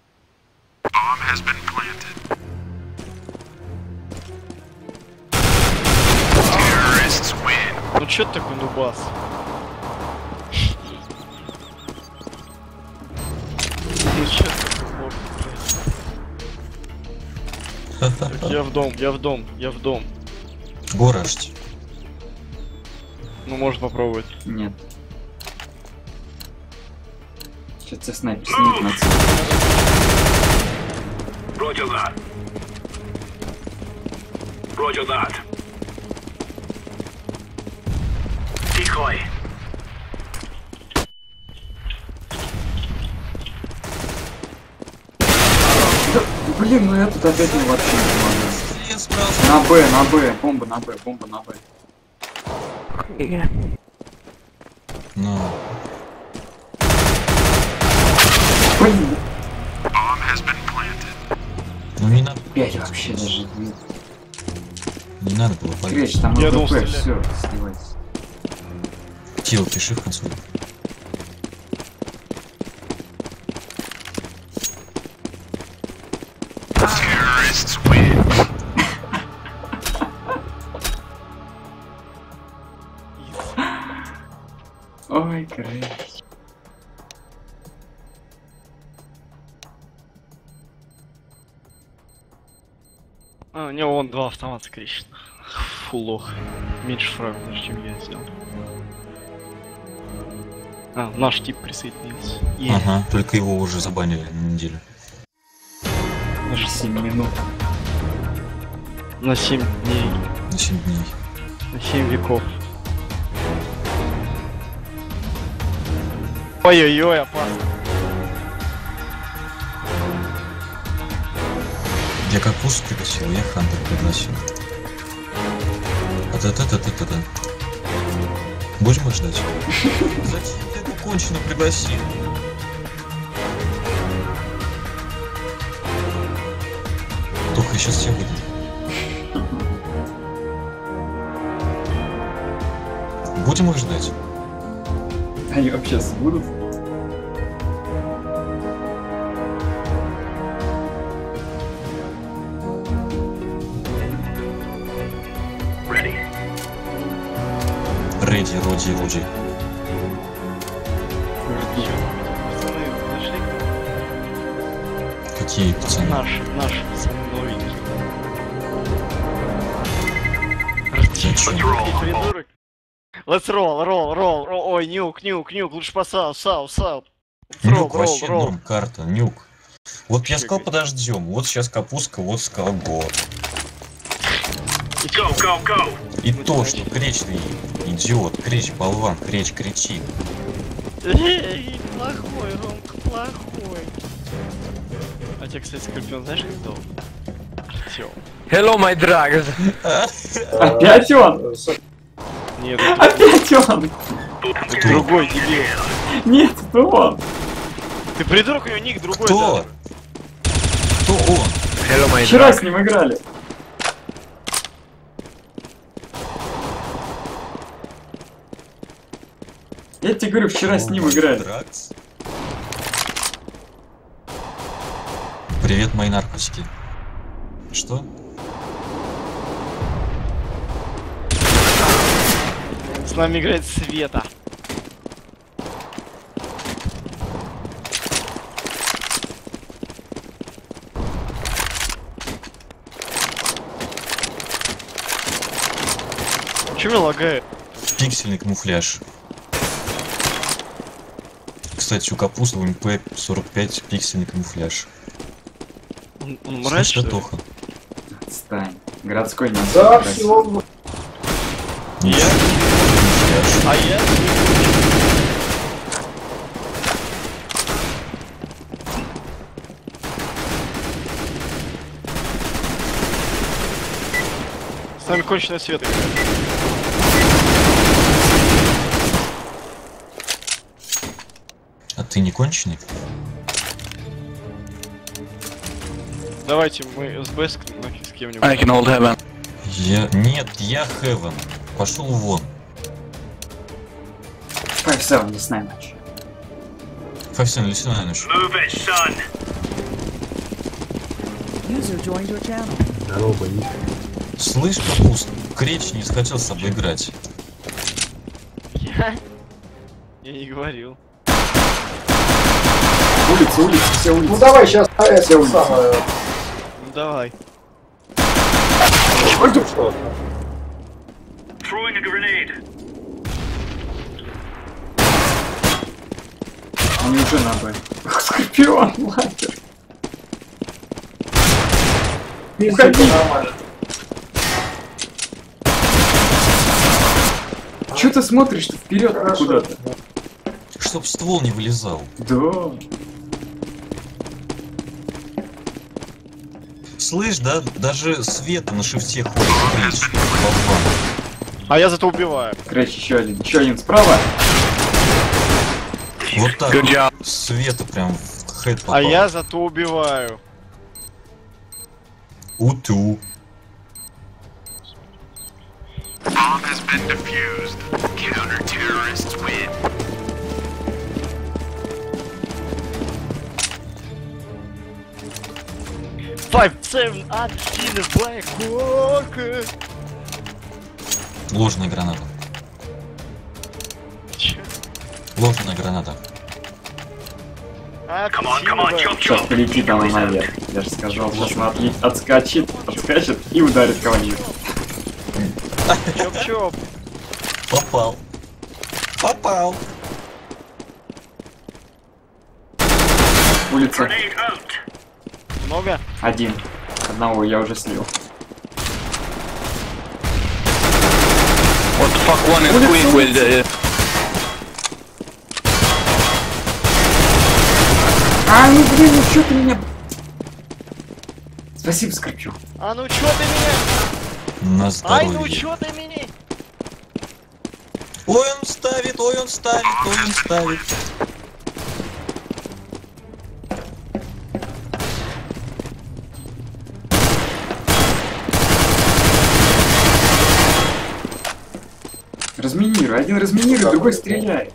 Ну чё ты такой нубас? Ну чё ты такой лох, блядь? Я в дом, я в дом, я в дом. Горошь. Ну, можно попробовать. Нет. Сейчас тебя снайпер снимет на цель. Roger that. Roger that. Decoy. Блин, ну я тут опять не вообще не помогу. Я справа. На Б, на Б, бомба на Б, бомба на Б. Yeah. Ну, Блин, ну не надо. опять вообще даже. Не надо было поверить. Кречь, там Я ЛДП, думал, все, стреляй. сливайся. Тил, пиши в консоли. Ой, Кречь. А, у него вон два автомата кричит. Фу, лох. Меньше фрагов, даже, чем я сделал. А, наш тип присоединился. И Ага, только его уже забанили на неделю. наш семь минут. на семь дней, На семь дней. на семь веков. Ой-ой-ой, опасно. Я капусту пригласил, я Хантер пригласил. А-та-та-та-та-та-та. Будем их ждать? Зачем ты эту кончену пригласил? Только сейчас все выйдет. Будем их ждать? Они вообще будут? Ready. Рэди, Роди, Руди. Пацаны, подошли к Какие пацаны? Наши, наши пацаны новенькие. Зачем? Ты придурок. Let's roll, roll, roll, roll. Ой, нюк, нюк, нюк, лучше по сау, сау, сау. Нюк Roll, вообще roll, roll. норм, карта, нюк. Вот я Чё, сказал, говорит? подождем. Вот сейчас капустка, вот сказал го. Go, go, go. И Вот то, значит. что Креч ты идиот, Креч, болван, Креч кричит. Эй, плохой, Ромка, плохой. А тебе, кстати, Скорпион, знаешь, как зовут? Артём. Hello, my drugs. Опять он? Нет, это Опять он? Кто? другой дебил. Нет, это он. Ты придурок, у него ник другой Кто? даже. Кто он? Hello, my Вчера drugs. с ним играли. Я тебе говорю, вчера с ним играли. Дракс? Привет, мои наркотики. Что? С нами играет Света. Чё меня лагает? Пиксельный камуфляж. Кстати, у капусты в эм пэ сорок пять пиксельный камуфляж. Он, он мразь, что ли? Тоха. Отстань. Городской не Да, красив. всего Я? Камуфляж. А я? С нами конченая Света играет. А ты не конченый? Давайте мы СБ с, с кем-нибудь. I can hold heaven. Я... Нет, я Хевен. Пошел вон. Five seven, не знаю ночь. Фавсен, леси на ночь. Move it, son. User joined your channel. здорово, Ник. Слышь, капуст, Креч не захотел с тобой играть. Я? Я не говорил. Улица, улица, все улицы. Ну давай сейчас Все это улицы. самое. Ну давай. Throwing a grenade. Они уже на Б. Скорпион, лапер. Уходи. Чё ты смотришь вперед куда-то? Чтоб ствол не вылезал. Да. Слышь, да, даже света на шифте ходит, крич. Болван. А я зато убиваю. Короче, еще один. Еще один справа. Вот так. Good job. Света прям в хэт попал. А я зато убиваю. Уту. Five, seven, один, Black Hawk. Ложная граната. Чё? Ложная граната. Come on, come on, chop Сейчас chop. полетит она наверх. Я же сказал, сейчас она отли- отскочит, отскочит и ударит кого-нибудь. Чоп-чоп. Попал. Попал. Улица. Grenade out. Много? Один. Одного я уже слил. What the fuck, one is quick with the... А, ну блин, ну чё ты меня... Спасибо, Скорпион. А ну чё ты меня? На Ай, ну здоровье. чё ты меня? Ой, он ставит, ой, он ставит, ой, он ставит. Разминируй. Один разминирует, другой стреляет.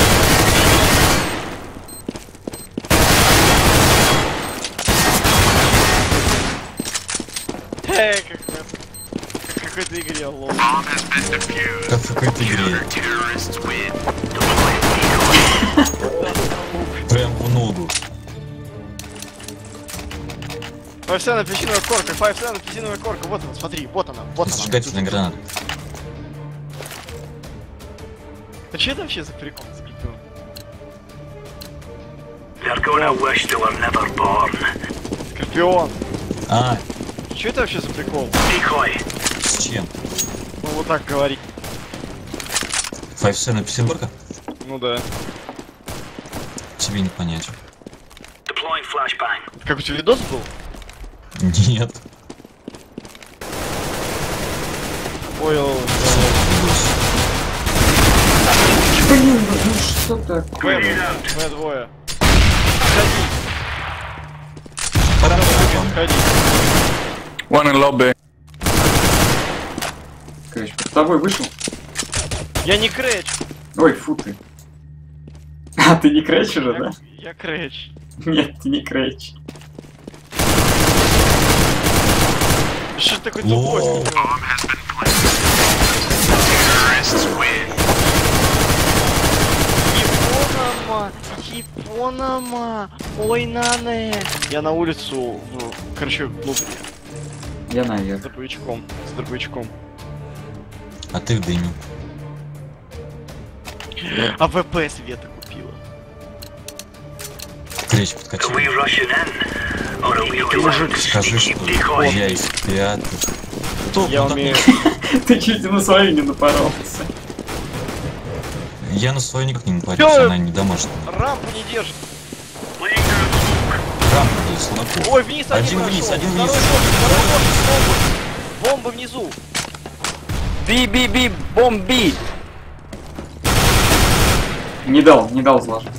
Эй, как в этом- как в какой-то игре, лол. Как в какой-то игре. Прям в ногу. Файвсен, апельсиновая корка, Файвсен, апельсиновая корка. Вот она, смотри, вот она, вот она. Зажигательная граната. А что это вообще за прикол, Скорпион? They're gonna wish they were never born. Скорпион, А, что это вообще за прикол? Decoy. с чем? Ну вот так говорить. Файвсен и Петербурга? Ну да. Тебе не понять. Deploying flashbang. Как у тебя видос был? Нет. Понял. Блин, ну что такое? Б, Б двое. Парам-парам. Ходи. One in lobby. Короче, под тобой вышел. Я не крэч. Ой, фу ты. А, ты не крэч уже, Я, да? я крэч. Нет, ты не крэч. Что ты такой Лол. тупой? Японома, Японома, ой, нане. Я на улицу, ну, короче, глубже, Я с наверх. дробовичком, с дробовичком. А ты в дыме. А ВП Света купила. Кречь Are подкачал. we rushing in? Or are we doing Скажи, что decoy? я из пятых. Кто? Я Ну, так умею. Ты чуть на свою не напоролся. не- Я на свою никак не напарился, Чё? она не домашняя. Рампу не держит. Laying down Рамка для слонаков. Ой, вниз Один один вниз, прошёл. один вниз. Второй шорт, второй шорт, бомба. Бомба внизу. B, B, B, bomb B. Не дал, не дал сложить.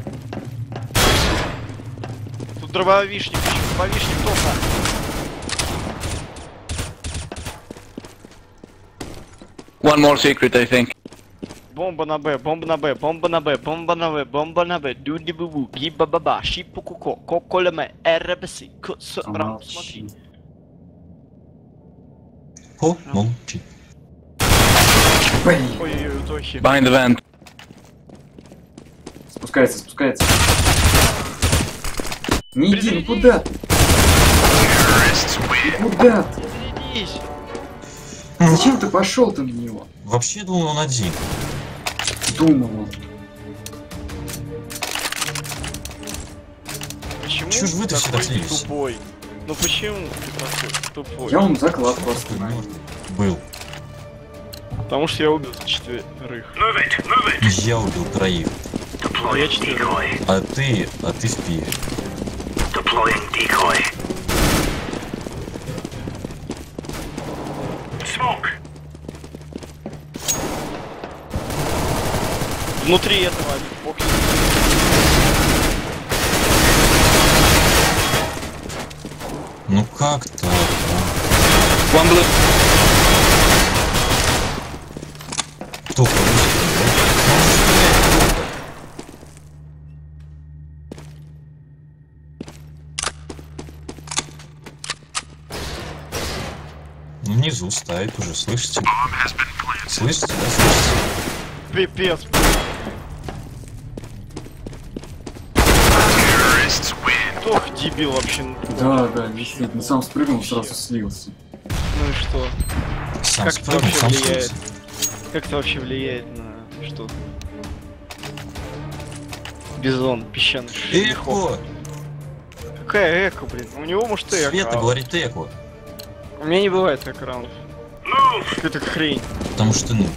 Тут дробовишник, еще дробовишник тоха. One more secret, I think. Бомба на Б, бомба на Б, бомба на Б, бомба на Б, бомба на Б, дуди бубу, гиба баба, шипу куко, коколеме, эрбси, кс, рам, смотри. Молчи. О, молчи. Блин. Ой-ой-ой, утохи. Behind the vent. Спускается, спускается. Не иди, ну Призарядись. куда ты? Ну куда ты? Зарядись. Зачем ты пошел-то на него? Вообще думал, он один. Думал он. Почему Чё ж вы-то все такой так слились? тупой? Ну почему ты такой тупой? Я вам заклад Такой поставил. мёртвый был. Потому что я убил четверых. Move it, move it. Я убил троих. Deploying decoy. А ты, а ты в пиве. Deploying decoy. Smoke. Внутри этого бокса. Ну как так? а? One blue. Кто получил? Внизу ставит уже, слышите? Слышите, да, слышите? Пипец. Ох, дебил вообще. Да, да, действительно. Сам спрыгнул, сразу слился. Ну и что? Сам Как это спрыгнул, вообще сам влияет? слился. Как это вообще влияет на что? Бизон, песчаный шелехов. Эко! Какая эко, блин? У него может эко. Света а говорит эко. У меня не бывает эко раундов. Какая-то хрень. Потому что ну.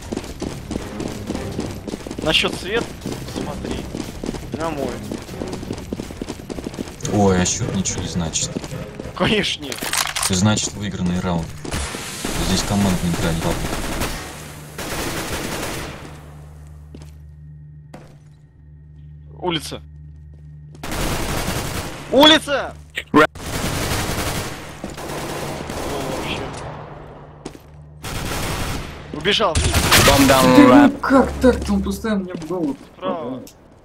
Насчет света, смотри. На мой. Ой, а счет ничего не значит. Конечно нет. Значит выигранный раунд. Здесь командная игра не работает. Улица. Улица! Ра- О, вообще. Убежал вниз. Bomb down Да ramp. ну как так-то? Он постоянно мне в голову. Справа.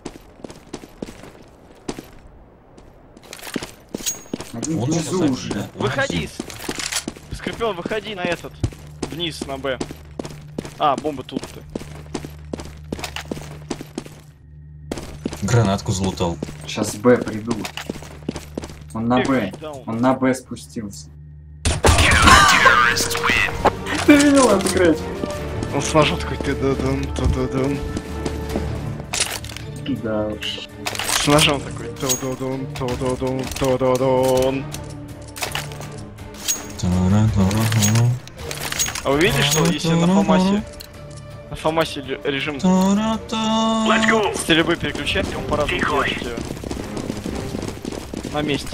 Один Он внизу один, уже. да, он Выходи! один. Скорпион, выходи на этот. Вниз, на Б. А, бомба тут-то. Гранатку залутал. Сейчас Б приду. Он на Б. Эх, даун. Он на Б спустился. Ты видел эту грязь? Он с ножом такой ты-да-дун, ту-ду-дун. Да уж. С ножом такой ту-ду-дун, ту-ду-дун, ту-ду-дун. А вы видели, что если на Фомасе... На Фомасе ле- режим Let's go. стрельбы переключать, он по-разному Тихо. делает её. На месте.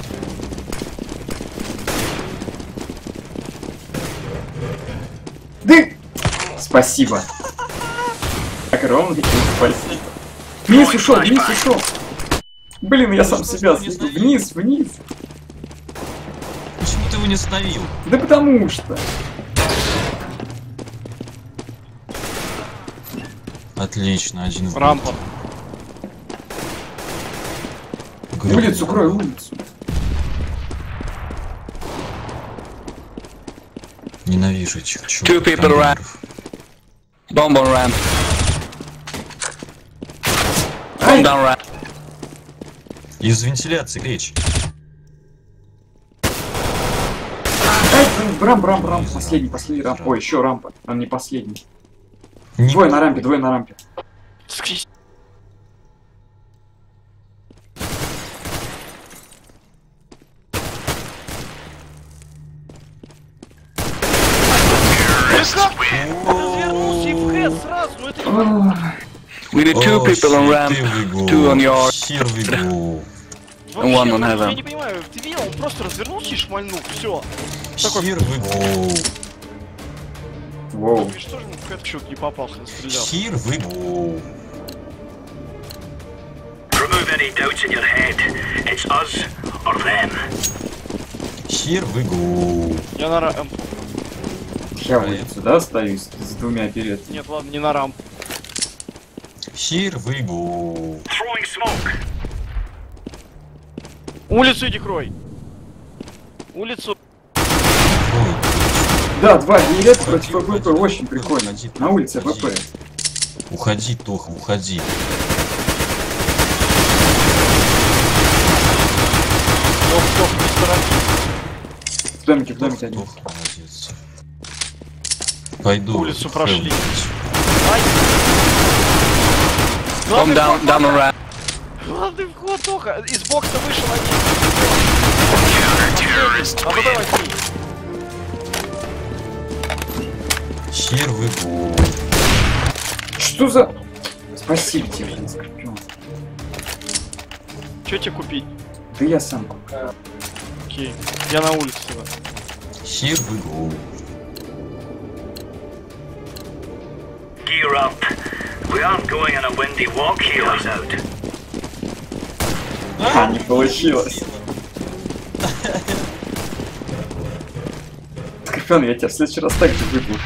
Да! Спасибо. Огромное спасибо. Вниз ушел, вниз ушел. Блин, я сам себя сниму. Вниз, вниз. Почему ты его не остановил? Да потому что. Отлично, один в Рампа. Гроб. Улицу, крой улицу. Ненавижу этих Two чёртов people раннеров. Bomb on ramp. Bomb down ramp. Из вентиляции речь. Ай, блин, рам, рам, рам. Последний, последний рамп. Ой, еще рампа. Он не последний. Не Двое на рампе, двое на рампе. Скрись. Да как? Развернулся и в хэт сразу, ну это не... Ох, We need two О, people on shit, ramp, here we go. two on your. Here we go. Вообще, One on ну, heaven. я не понимаю, ты видел, он просто развернулся и шмальнул, все. Такой, Here we go. воу. видишь, тоже ему в хэт чуть не попал, хоть стрелял. Here we go. Remove any doubts in your head. It's us or them. Here we go. Я на рамп. Я улицу, да, остаюсь с двумя перед. Нет, ладно, не на рамп. Here we go. Throwing smoke. Улицу иди крой. Улицу. Ой, Да, два билета против ВП очень прикольно. На улице ВП. уходи, Тоха, уходи. Ох, ох, не торопись. В домике, в домике один. Тоха, молодец. Пойду. Улицу прошли. Bomb down, down around. Главный вход, Тоха! Из бокса вышел один! А потом возьми! Here we go. Что за... Спасибо тебе, блин, Скорпион. Чё тебе купить? Да я сам. Окей. Я на улице тогда. Here we go. Gear up. We aren't going on a windy walk here, eyes out. А, не получилось. Скорпион, я тебя в следующий раз так же выпущу.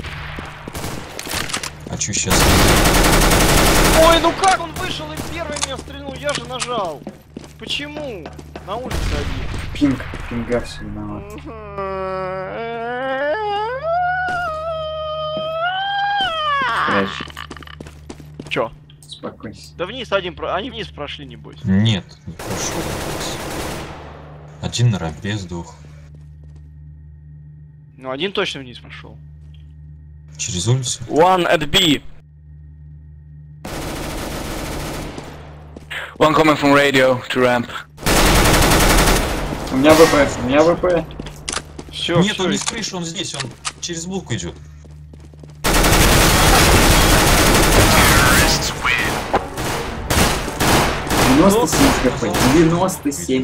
А чё сейчас? Ой, ну как он вышел и первый меня стрельнул? Я же нажал. Почему? На улице один. Пинг, пинга все виноват. Прячь, Чё? успокойся. Да вниз один, про... они вниз прошли, небось. Нет, не прошел. Один на рампе сдох. Ну один точно вниз прошел. Через улицу. One at B. One coming from radio to ramp. У меня ВП, у меня ВП. Все, Нет, он не с крыши, он здесь, он через булку идет. девяносто семь хп, девяносто семь.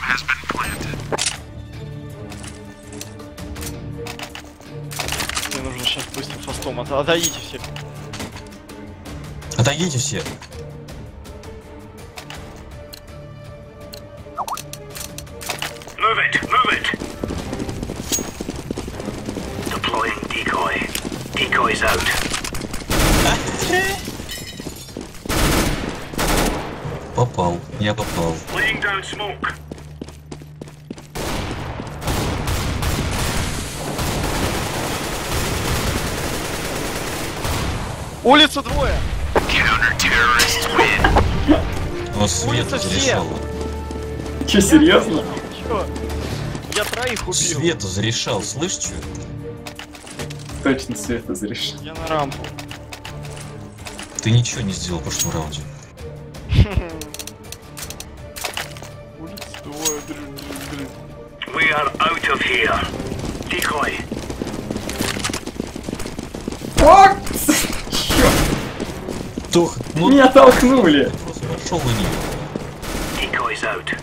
Мне нужно сейчас быстро фастом. От... Отойдите все. Отойдите все. Move it, move it. Deploying decoy. Decoy's out. Попал, я попал. Laying down smoke. Улица двое! Но свет Улица все. зарешал. Че, серьезно? Чё? Я троих убил. Свет зарешал, слышь, чё? Точно свет разрешил. Я на рампу. Ты ничего не сделал в прошлом раунде. Улица двое, дрын, дрын, дрын. We are out of here. Decoy. О! Чё? Тох, ну Меня толкнули! ты просто пошел на нее. Decoy's out.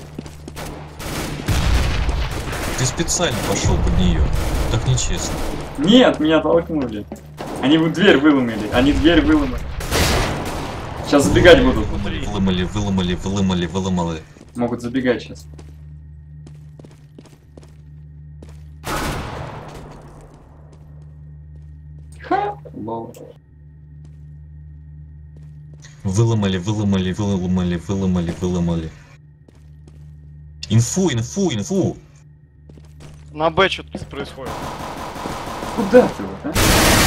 Ты специально пошел под нее. Так нечестно. Нет, меня толкнули. Они вот дверь выломали, они дверь выломали. Сейчас забегать будут. Выломали, выломали, выломали, выломали. Могут забегать сейчас. Ха! Лол. Выломали, выломали, выломали, выломали, выломали. Инфу, инфу, инфу. На Б что-то происходит. Куда ты вот, а?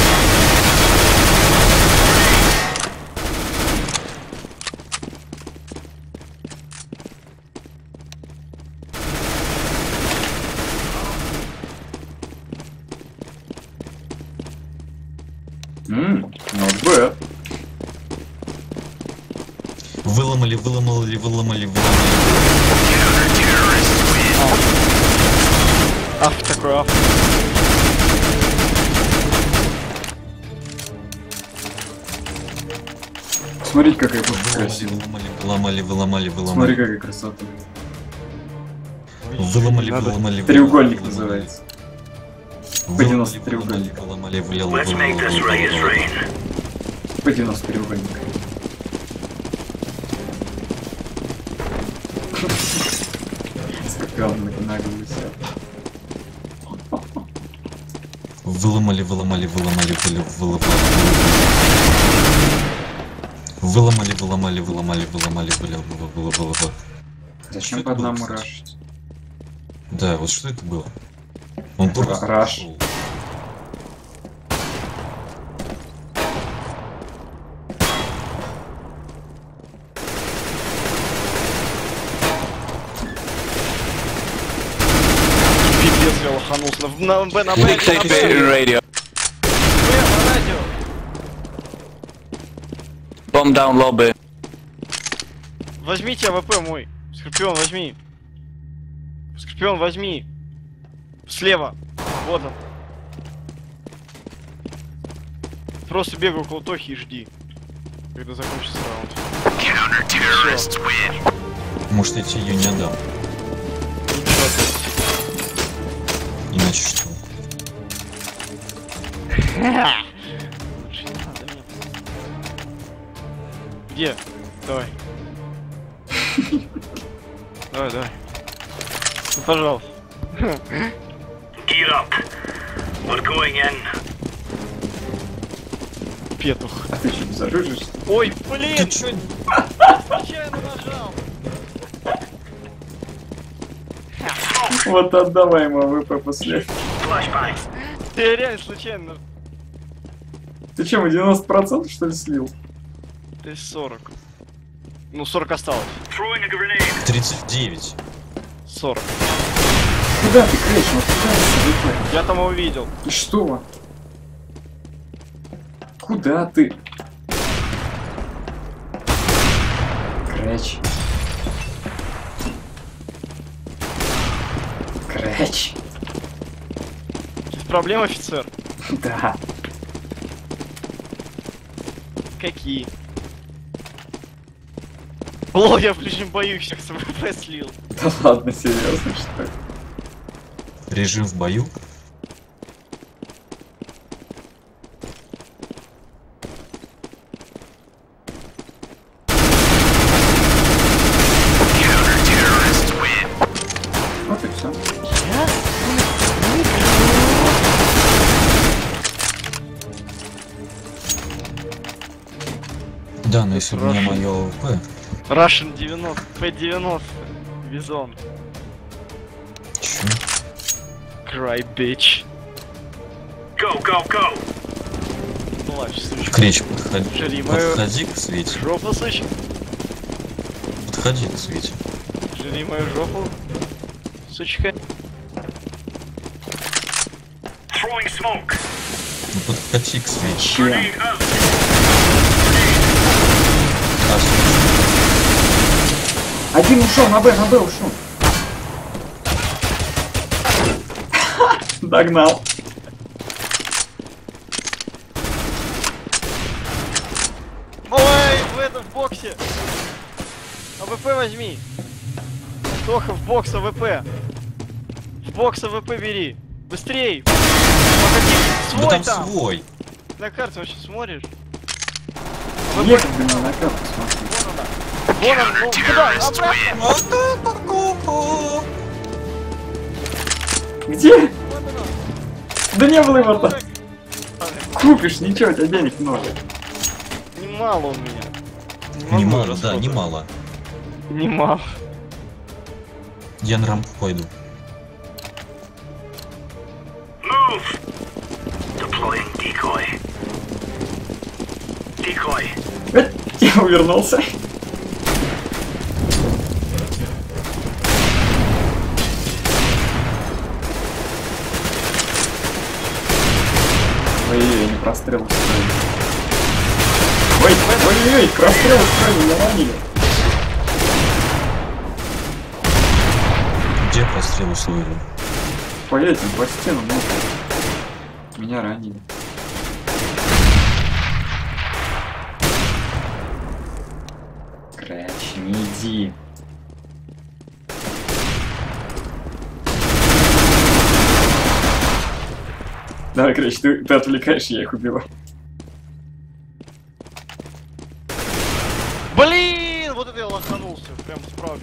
Ммм, not bad. Выломали, выломали, выломали, выломали. Аф такой, аф. Смотрите, какая пушка красивая. Выломали, выломали, выломали, Смотри, выломали. какая красота. Выломали, выломали, Треугольник выломали. называется. Выломали, По девяносто треугольник. Выломали, выломали, Let's make this right as выломали. rain. По девяносто треугольник. Скорпион нагло висят. Выломали, выломали, выломали, выломали, выломали. Выломали, выломали, выломали, выломали, выломали, выломали. Зачем Что по это было, одному кстати? рашить? Да, вот что это было? Он просто Раш. пошел. Пиздец, я лоханулся. На Б, на Б, Six на H Б. radio. Bomb down lobby. Возьмите АВП мой. Скорпион, возьми. Скорпион, возьми. Слева. Вот он. Просто бегай около Тохи и жди, когда закончится раунд. Всё. Может, я тебе ее не отдам. Иначе что? Лучше не надо, нет. Где? Давай. Давай, давай. Ну, пожалуйста. Gear up. We're going in. Петух. А ты что, зарыжишься? Ой, блин! Ты чё? Случайно нажал. Вот отдавай ему АВП после. Flashbang. Ты реально случайно. Ты че, ему девяносто процентов что ли слил? Ты сорок. Ну, сорок осталось. Throwing a grenade. тридцать девять. сорок. Куда ты, Крэш? Вот куда ты, АВП? Я там его видел. И что? Куда ты? Крэч. Крэч. Есть проблемы, офицер? Да. Какие? Лол, я в ближнем бою всех с АВП слил. Да ладно, серьезно, что ли? Режим в бою. Вот и все. Да, но если бы не Russian. мое АВП. Russian девяносто, пэ девяносто. Бизон. Чё? Cry, bitch. Go, go, go. Ну ладно, сучка. Кречь, подходи. Жри мою Подходи к Свете. жопу, сучка. Подходи к Свете. Жри мою жопу. Сучка. Throwing smoke. Ну подходи к Свете. Чем? Grenade out. А, Один ушел, на Б, на Б ушел. Догнал. Ой, в этом, в боксе. АВП возьми. Тоха, в бокс АВП. В бокс АВП бери. Быстрей. Погоди, да свой там там. свой. На карту вообще смотришь? Ехать бы мне на карту смотри. Вон он, ну куда? Обратно. Где? Вот оно. Да не было его там. Так. Купишь, ничего, у тебя денег много. Немало у меня. Не могу Немало, да, расходовать. немало. Немало. Я на рампу пойду. Move. Deploying decoy. Decoy. Э, я увернулся. Ой-ой-ой, не прострел устроили. Ой, ой-ой-ой, прострел устроили, меня ранили. Где прострел условия? По этим, по стенам, ну. Меня ранили. Крэч, не иди. Давай, Крэч, ты, ты отвлекаешь, я их убиваю. Блин, вот это я лоханулся. Прям справа.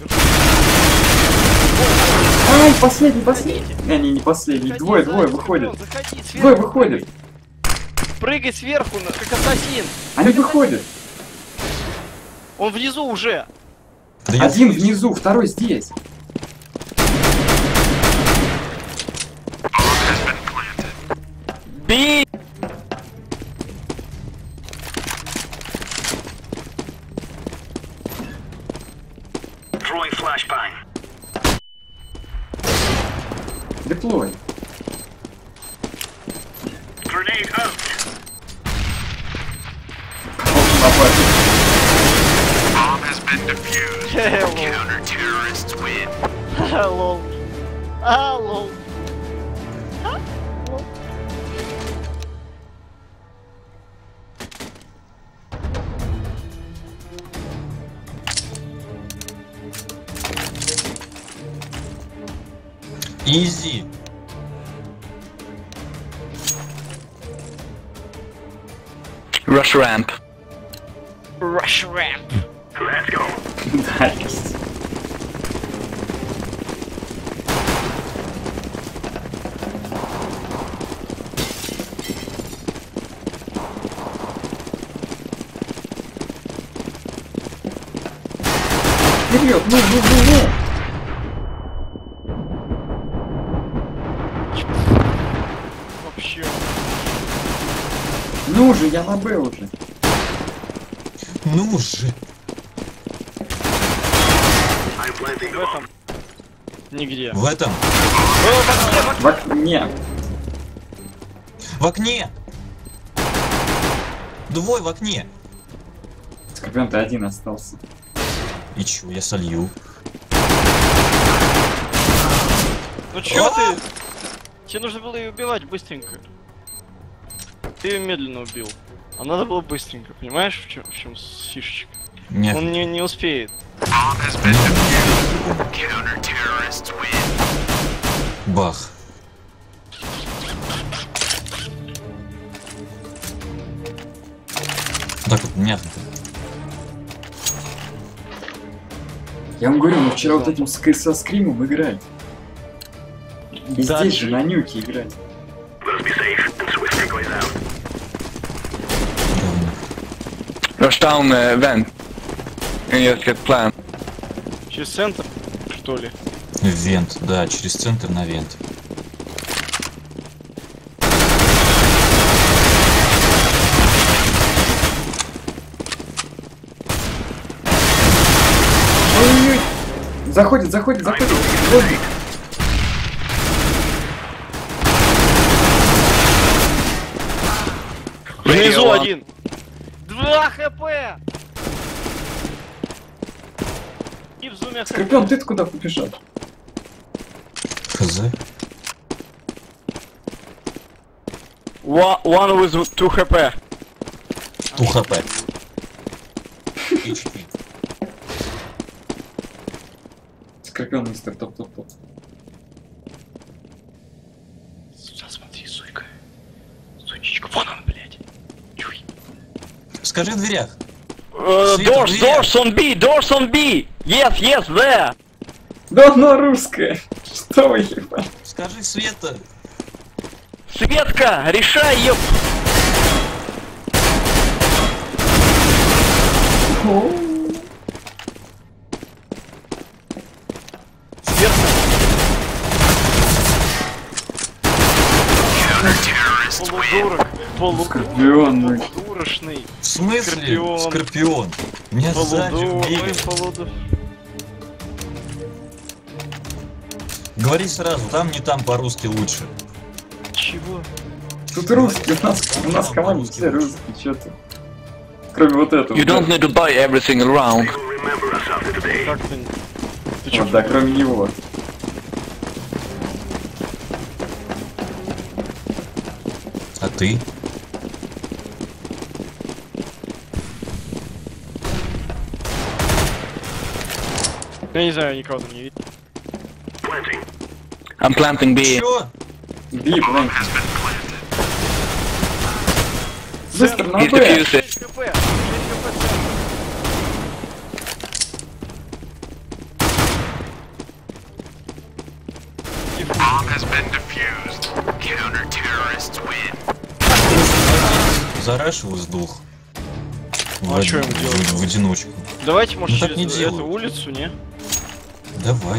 Ай, последний, последний. Не, не, не последний. Заходи, Двое, сзади, двое Скорпион, выходят. Заходи, сверху. Двое выходят. Прыгай сверху, на- как ассасин. Они выходят. Он внизу уже. Да я Один слышу. внизу, второй здесь. Би! Throwing flashbang. Деплой. Grenade out. Он нападет. Лол. А, лол. Изи. Rush ramp. Rush ramp. Let's go. Да, есть. Вперед, ну, ну, ну, ну! Вообще. Ну же, я на Б уже. Ну же. В этом. Нигде. В этом. В окне. В окне. Двое в окне. Скорпион, ты один остался. И чё, я солью. Ну чё А! ты? Тебе нужно было ее убивать быстренько. Ты ее медленно убил. А надо было быстренько, понимаешь, в чем, в чем фишечка? Нет. Он не, не успеет. Бах. Так вот, мягко. Я вам говорю, мы вчера вот этим с- со скримом играли. И Да, здесь же чё? на нюке играть. We'll be safe and Swiftly goes out. Rush down uh, vent. And just get plan. Через центр, что ли? Вент, да, через центр на вент. Ой-ой-ой! Заходит, заходит, заходит! Воздух. Внизу один. Два хп! И в зуме Скорпион, ты куда побежал? Хз. One, one with two хп. Ту хп. эйч пи. Скорпион, мистер, топ-топ-топ. Сейчас смотри, суйка. Сучечка, вон он, блядь. Чуй. Скажи в дверях. Uh, Света, doors, дверь. doors on B, doors on B. Yes, yes, there. Да она русская! Что вы ебать? Скажи, Света. Светка, решай, ёп. Полудурок. Полу... Скорпион, ну. Полудурочный. В смысле? Скорпион. Скорпион. Меня сзади Полудурный, убили. полуду... Говори сразу, там не там по-русски лучше. Чего? Тут русские, у нас, у нас в команде все русские, чё ты? Кроме вот этого. You don't need to buy every single round. We'll remember us after today. Как ты... Ты чё? Вот, да, кроме него. А ты? Я не знаю, никого там не видел. Planting. I'm planting B. Чё? Би, план. Быстро на He's Б! defused. шесть хп. шесть хп центр. Зарашил и сдох. Ну, а в, чё од- ему в- делать? в одиночку. Давайте, может, Ну, так через не эту делаю. улицу, не? Давай.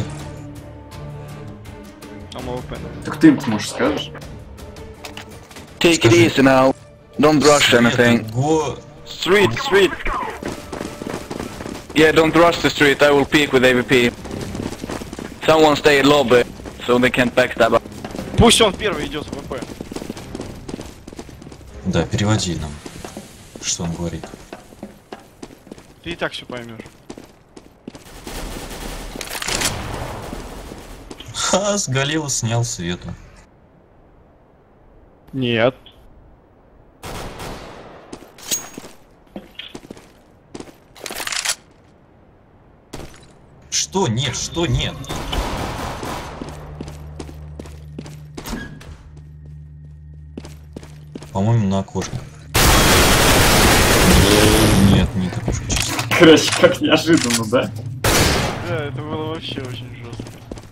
Там АВП. Так ты им можешь скажешь? Take it Скажи. easy now. Don't rush anything. Го... Street, street. Yeah, don't rush the street. I will peek with A V P. Someone stay in lobby, so they can't backstab us. Пусть он первый идет в ВП. Да, переводи нам. Что он говорит. Ты и так все поймешь. Ха, сгалил, снял свету. Нет. Что нет, что нет? По-моему, на окошко. Нет, не окошко чисто. Короче, как неожиданно, да? Да, это было вообще очень жестко.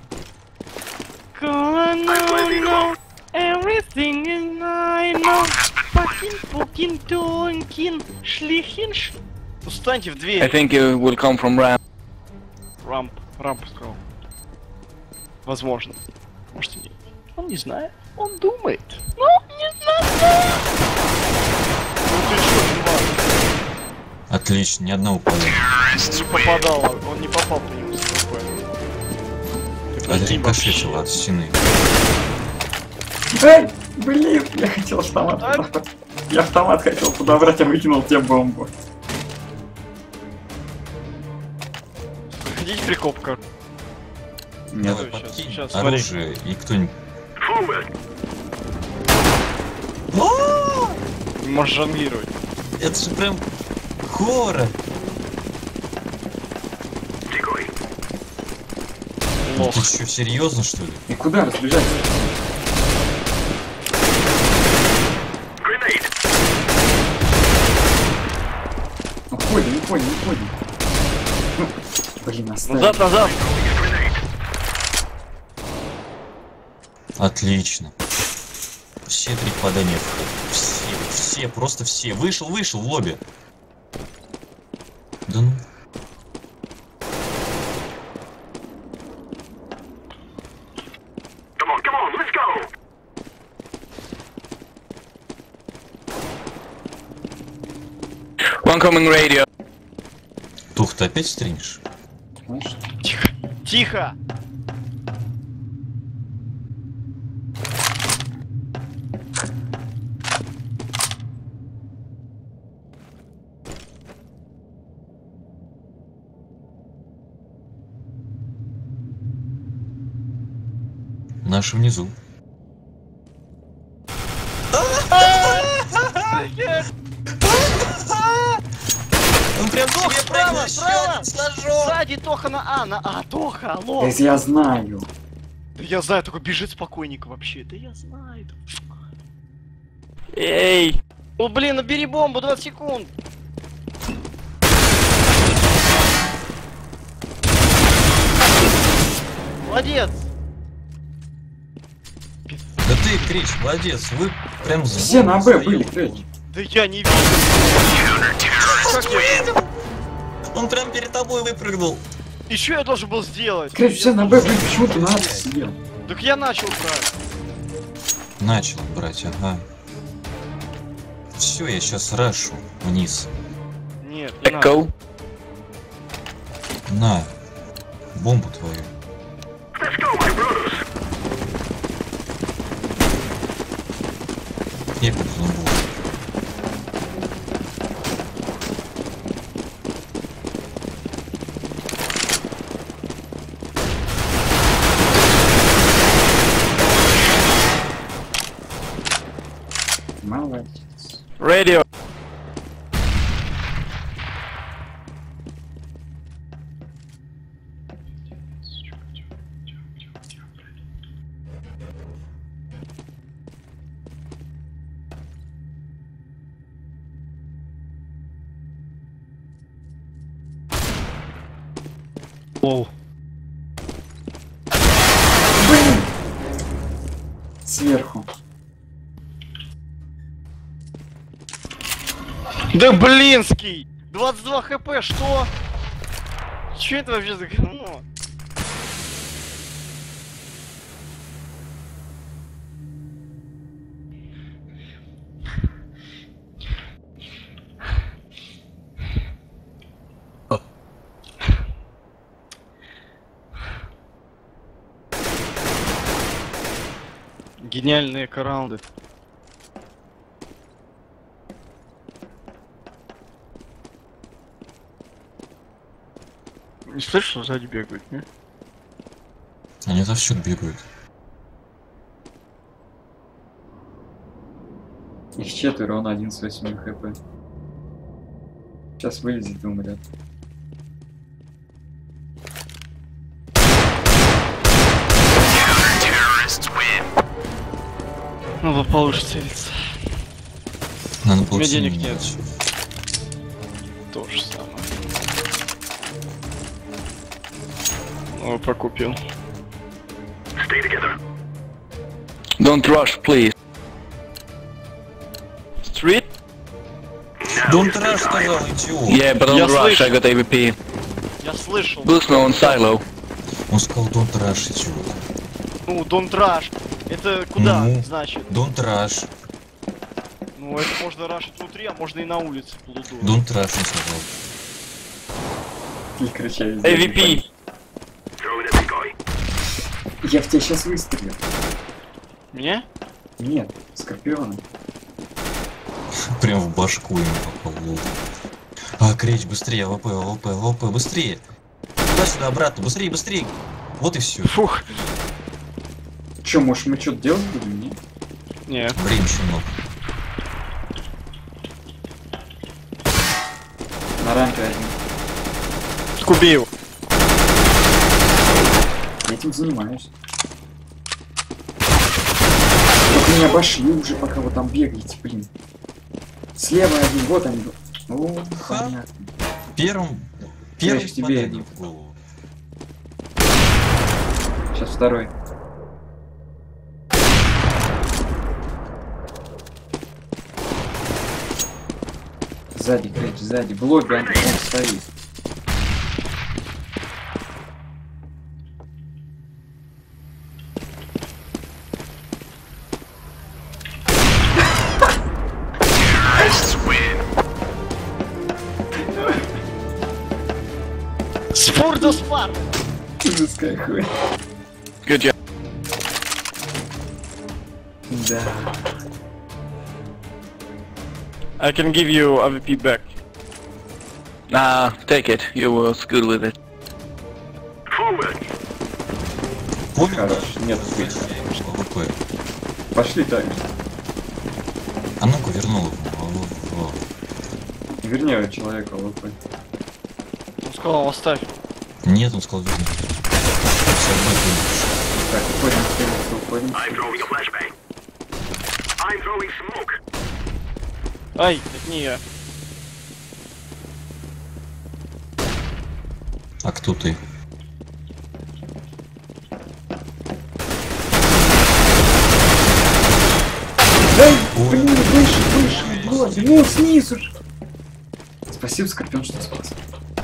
Know, everything I know. Fucking fucking donkin, шлихин. Устаньте в I дверь. think it will come from ramp. Рамп, рамп сказал. Возможно. Может и нет. Он не знает. Он думает. Ну, не знаю. Ну ты чё, чувак? Отлично, ни одного попадания. Он не попадал, он не попал по нему с КП. Отрикошетил от стены. Эй, блин, я хотел автомат. Я автомат хотел подобрать, а выкинул тебе бомбу. Ходите прикопка. Нет, Ой, щас, подкинь щас, смотри. оружие и кто-нибудь... Можешь жонглировать. Это же прям хоррор. Ну, ты что, серьезно, что ли? И куда разбежать? Уходим, уходим, уходим. Ну, блин, оставим. Назад, назад. Отлично. Все три попадания. Все, все, просто все. Вышел, вышел в лобби. Да ну. One coming radio. Тух, ты опять стринишь? Тихо. Тихо. Наш внизу. Он прям Тоха, справа, справа! Сзади Тоха на А, на А, Тоха, алло! Это я знаю. Да я знаю, только бежит спокойненько вообще, да я знаю. Эй! О, блин, набери бомбу, двадцать секунд! Молодец! Да ты, Крич, молодец, вы прям с Все на Б встаёте. были, Крич. Да я не видел! Как я... Он прям перед тобой выпрыгнул. И что я должен был сделать? Крич, все на Б были, почему ты на А сидел? Так я начал брать. Начал брать, ага. Все, я сейчас рашу вниз. Нет, не надо. Echo. На, бомбу твою. Я под зомбу. Молодец. Radio. Лол. Блин! Сверху. Да блинский! двадцать два хп, что? Че это вообще за говно? Гениальные караунды. Не слышишь, что сзади бегают, не? Они отовсюду бегают. Их четверо, он один с восьми хп. Сейчас вылезет и умрет. Надо получше целиться. Надо У меня получше денег не нет. делать. То же самое. О, прокупил. Don't rush, please. Street? Don't rush, сказал, идиот. Yeah, but Я don't rush, слышу. I got A V P. Я слышал. Boost me on silo. Он сказал don't rush, идиот. Ну, don't rush. Это куда, Ну. значит? Don't rush. Ну, это можно рашить внутри, а можно и на улице. Полудура. Don't rush, он сказал. И кричали. эй ви пи. Я в тебя сейчас выстрелю. Меня? Нет, Скорпиона. Прям в башку ему попал. лол. А, Крич, быстрее, АВП, АВП, АВП, быстрее. Туда-сюда, обратно, быстрее, быстрее. Вот и все. Фух. Че, может мы что-то делать будем? Нет? Не. Время еще много. На рампе один. Скубил. Я этим занимаюсь. Только меня обошли уже, пока вы там бегаете, блин. Слева один, вот они. О, Ха. понятно. Первым, первым Крич, тебе попадание один. в голову. Сейчас второй. Сзади, Крич, сзади. В лобби он, он стоит. Спор до спар. Ужас какой. Good job. Да. I can give you эй ви пи back. Nah, take it. You was good with it. Понял? Хорош. Нет, Крич, Крич. АВП. Пошли так. А ну-ка вернул его. Во, во. Верни его человека, ЛП. Он сказал, оставь. Нет, он сказал верни. Все, Так, уходим, уходим, уходим. I'm throwing a flashbang. I'm throwing smoke. Ай, это не я. А кто ты? Эй, блин, выше, выше, вот, ну снизу. Спасибо, Скорпион, что спас.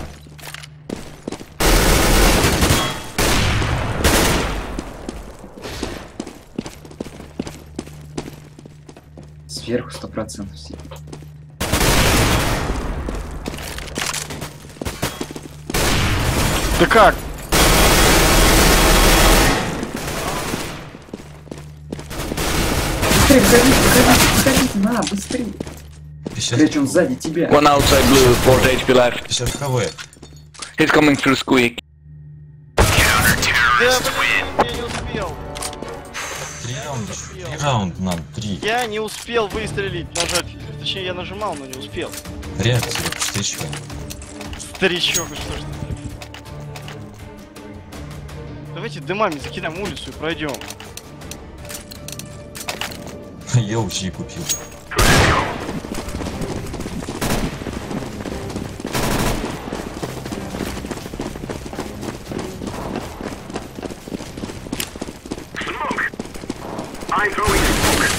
Сверху сто процентов сидит. Да как? Быстрее, выходите, выходите, выходите, на, быстрее. пятьдесят, Крич, он сзади тебя. One outside blue, forty H P left. пятьдесят хв. He's coming through squeak. Да, блин, я не успел. Три раунда еще. Три раунда надо, три. Я не успел выстрелить, нажать. Точнее, я нажимал, но не успел. Реакция, встречай. Старичок, ну что ж ты. Давайте дымами закидаем улицу и пройдем. Я УЗИ купил. I'm throwing smoke.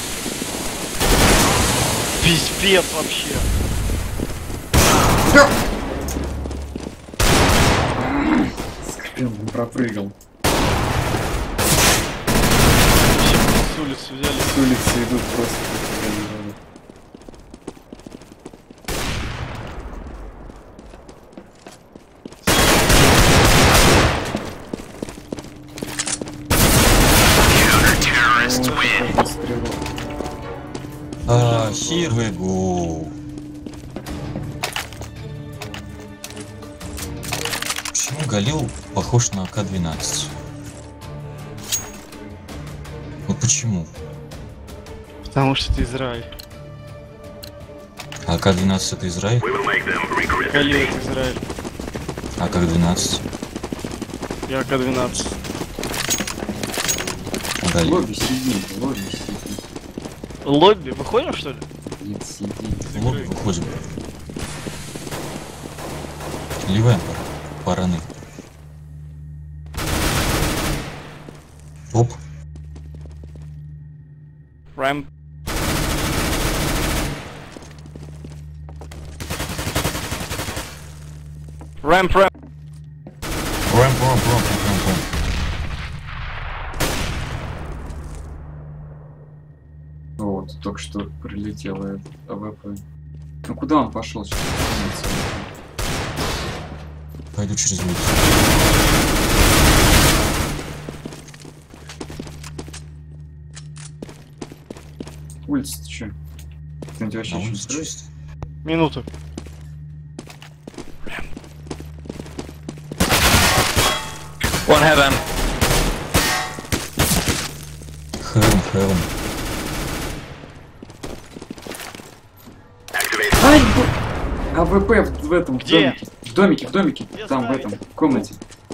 Пиздец вообще. Скорпион, он пропрыгал. С улицы взяли. С улицы идут просто. А, here we go. Почему Галил похож на АК двенадцать? Почему? Потому что это Израиль. А К двенадцать это Израиль? We will make them regret Калил it. это Израиль. А К двенадцать? Я К двенадцать. В Галил. лобби сиди, в лобби сиди. Лобби, выходим что ли? Нет, сиди. В лобби выходим. Ливаем пар- параны. Оп. Рэм. Рэмп, рэмп. Рэм, рэм, рэм, рэм, рэм. Вот, только что прилетело это АВП. Ну куда он пошел сейчас? Пойду через улицу. Улица, ты чё? Кто-нибудь вообще На еще улице строит? чисто. Минуту. One heaven. Хэвен, хэвен. Ай, б- АВП в, в этом, в Где? домике. В домике, в домике. Где Там, в ставить? этом, в комнате.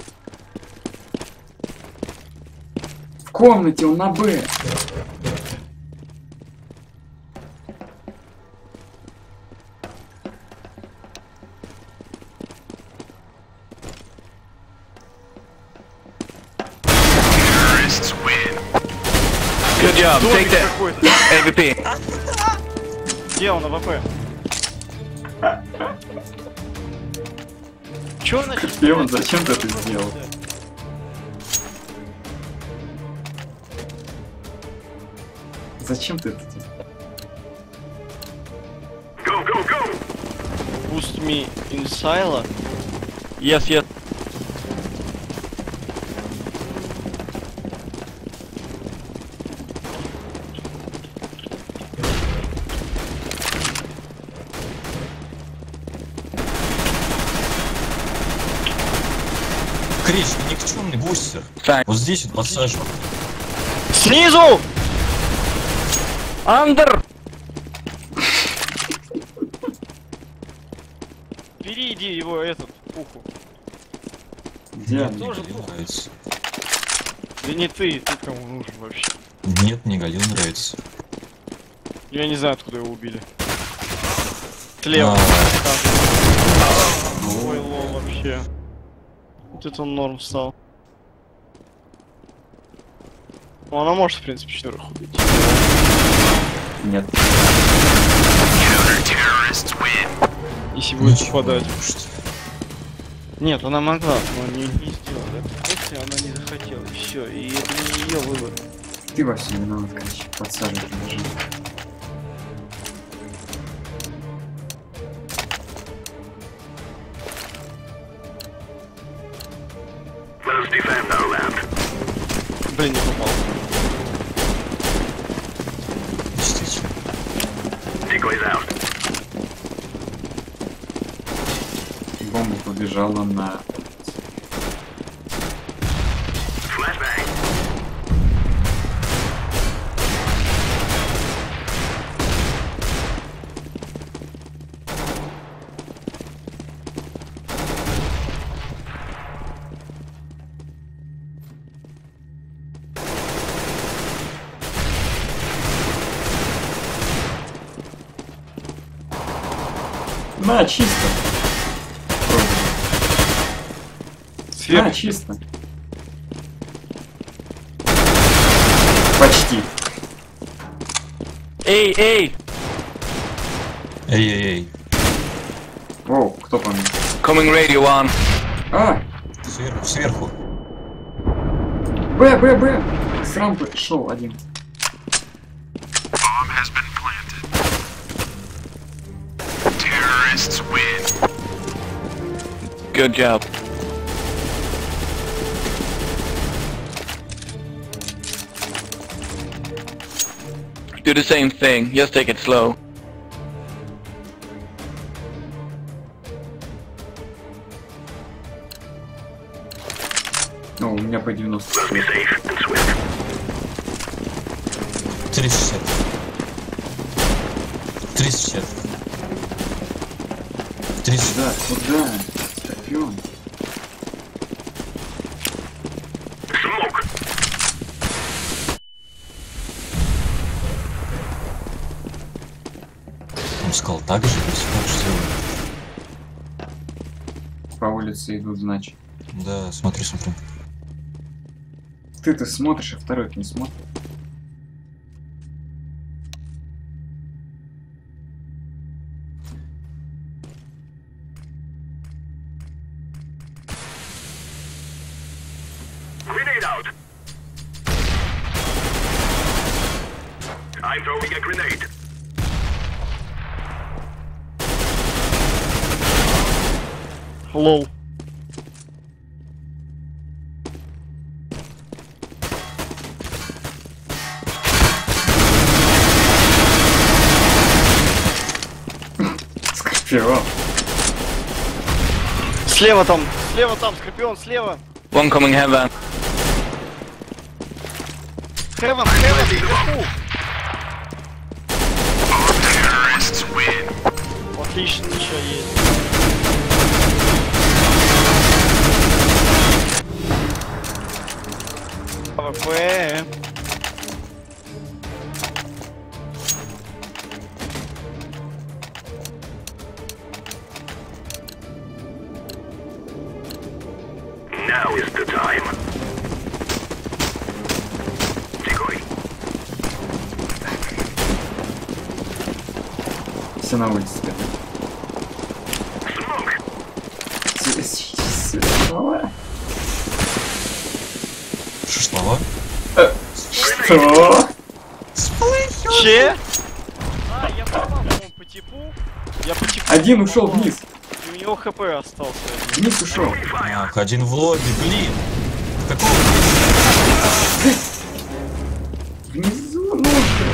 В комнате, он на Б. Good job. Take Домик that. какой-то. A V P. Где он, АВП? Чё он начал? Леон, зачем ты это сделал? Зачем ты это делал? Go, go, go! Boost me in silo. Yes, yes. Крич, никчемный бустер. Thanks. Вот здесь вот подсаживай. Снизу! Андер! Перейди его этот, уху. Где Мне он? тоже Галил плохо. нравится. Да не ты, ты кому нужен вообще. Нет, мне Галил нравится. Я не знаю, откуда его убили. Слева. А. Там. Ой, лол, вообще. Вот это он норм стал. Ну, она может, в принципе, четверых убить. Нет. Если будет Ничего попадать. не может. Нет, она могла, но не, не сделала. Да? Если она не захотела, и все. И это не ее выбор. Ты во всем виноват, короче. Подсаживай, держи. Let us defend our land. Блин, не попал. Действительно. Decoys out. Бомба побежала на... Flashbang. На, чисто. Сверху. На, чисто. Почти. Эй, эй! Эй-эй-эй. Воу, кто по мне? Coming radio one. А! Сверху, сверху. Б, Б, Б! С рампы шел один. Good job. Do the same thing, just take it slow. Ну, у меня по девяносто. Let's be safe and swift. триста шестьдесят. триста шестьдесят. триста. Куда? Куда? Скорпион. Он сказал так же, смог сделать. По улице идут, значит. Да, смотри, смотри. Ты-то смотришь, а второй не смотрит. Grenade out. I'm throwing a grenade. Лол. Скорпион. Слева там, слева там, Скорпион, слева. One coming heaven. Хевен, Хевен, вверху. Отлично, ничего есть. АВП. Now is the time. Decoy. Все на улице. Smoke. Слова? Шашлова? Что? Че? А, я попал, по-моему, по типу. Я по типу. Один ушел попал. вниз. И у него хп остался. Вниз ушел. Ах, один в лобби, блин. Какого? Внизу нужно.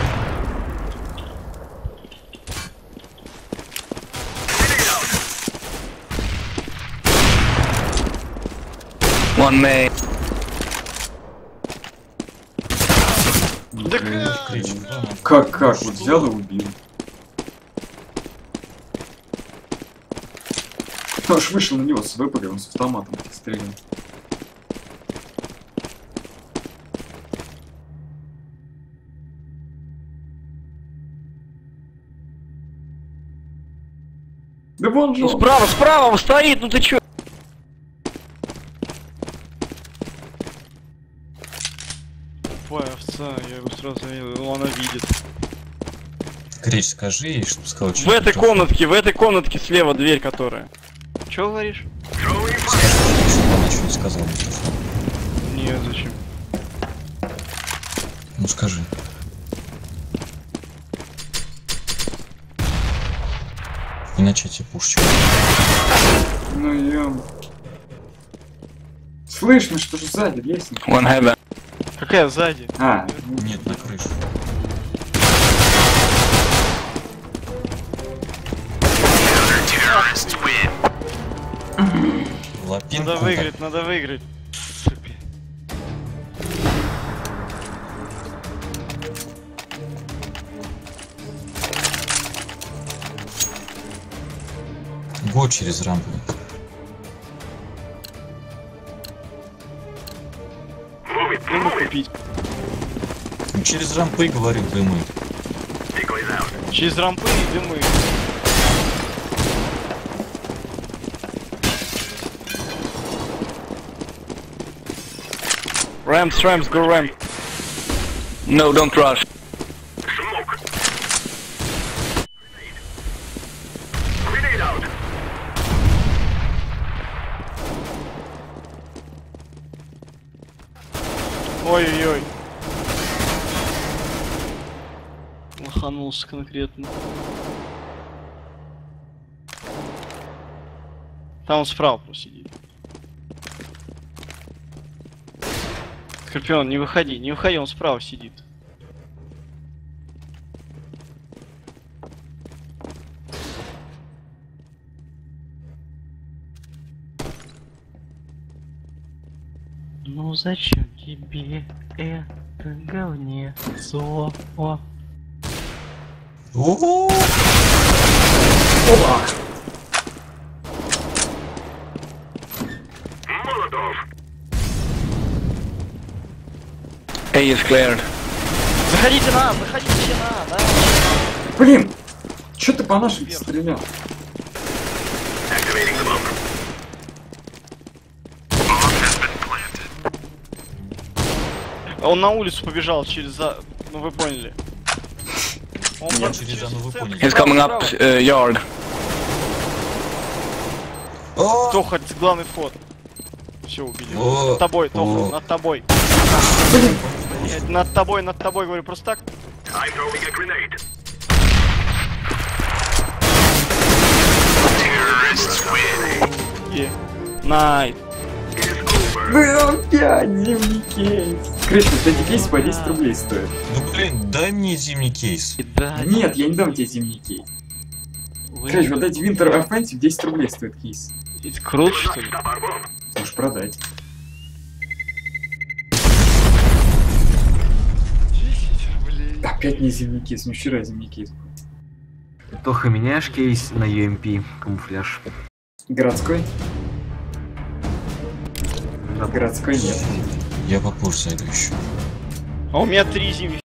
One main. Да как? Крич, да, Как, как? Вот взял и убил. Он аж вышел на него с ВПГ, он с автоматом стрелял. Да вон же Ну он. справа, справа он стоит, ну ты чё? Тупая овца, я его сразу заметил, ну, она видит. Крич, скажи ей, чтобы сказал, В этой комнатке, в этой комнатке слева дверь, которая. Чё говоришь? Скажи, чтобы она ничего не сказала. Нет, зачем? Ну скажи. Иначе я тебе пушечку. Ну ё. Слышно, что же сзади лестница. One heaven. Какая сзади? А, Нет, на крышу. Лапинку. Надо выиграть, надо выиграть. Сука. Го через рампу. Дыму купить. Ну, через рампы говорю, дымы. Через рампы и дымы. Ramps, ramps, go ramp. No, don't rush. Smoke. Grenade out. Ой-ой-ой. Лоханулся конкретно. Там он справа просто сидит. Скорпион, не выходи, не выходи, он справа сидит. Ну зачем тебе это? говне. Со. О. О, Опа! A is cleared. Заходите на, заходите все на, да. Блин! Чё ты по нашим стрелял? Он на улицу побежал через за... Ну вы поняли. Он Я просто через за, ну вы центр. поняли. He's coming up uh, yard. О, Тоха, главный вход. Все, убили. О. Над тобой, Тоха, О. над тобой. Блин! Нет, над тобой, над тобой, говорю, просто так. I'm throwing a grenade. И... Найт. Ну опять зимний кейс! Криш, вот эти кейсы по десять рублей стоят. ну блин, дай мне зимний кейс. Да, Нет, я не дам тебе зимний кейс. Криш, вот эти Winter Offensive десять рублей стоит кейс. Это круто, что ли? Можешь продать. десять рублей. Опять не зимний кейс, ну вчера зимний кейс был. Тоха, меняешь кейс на ю эм пи камуфляж? Городской? Городской нет. Я попозже зайду еще. А у меня три зимних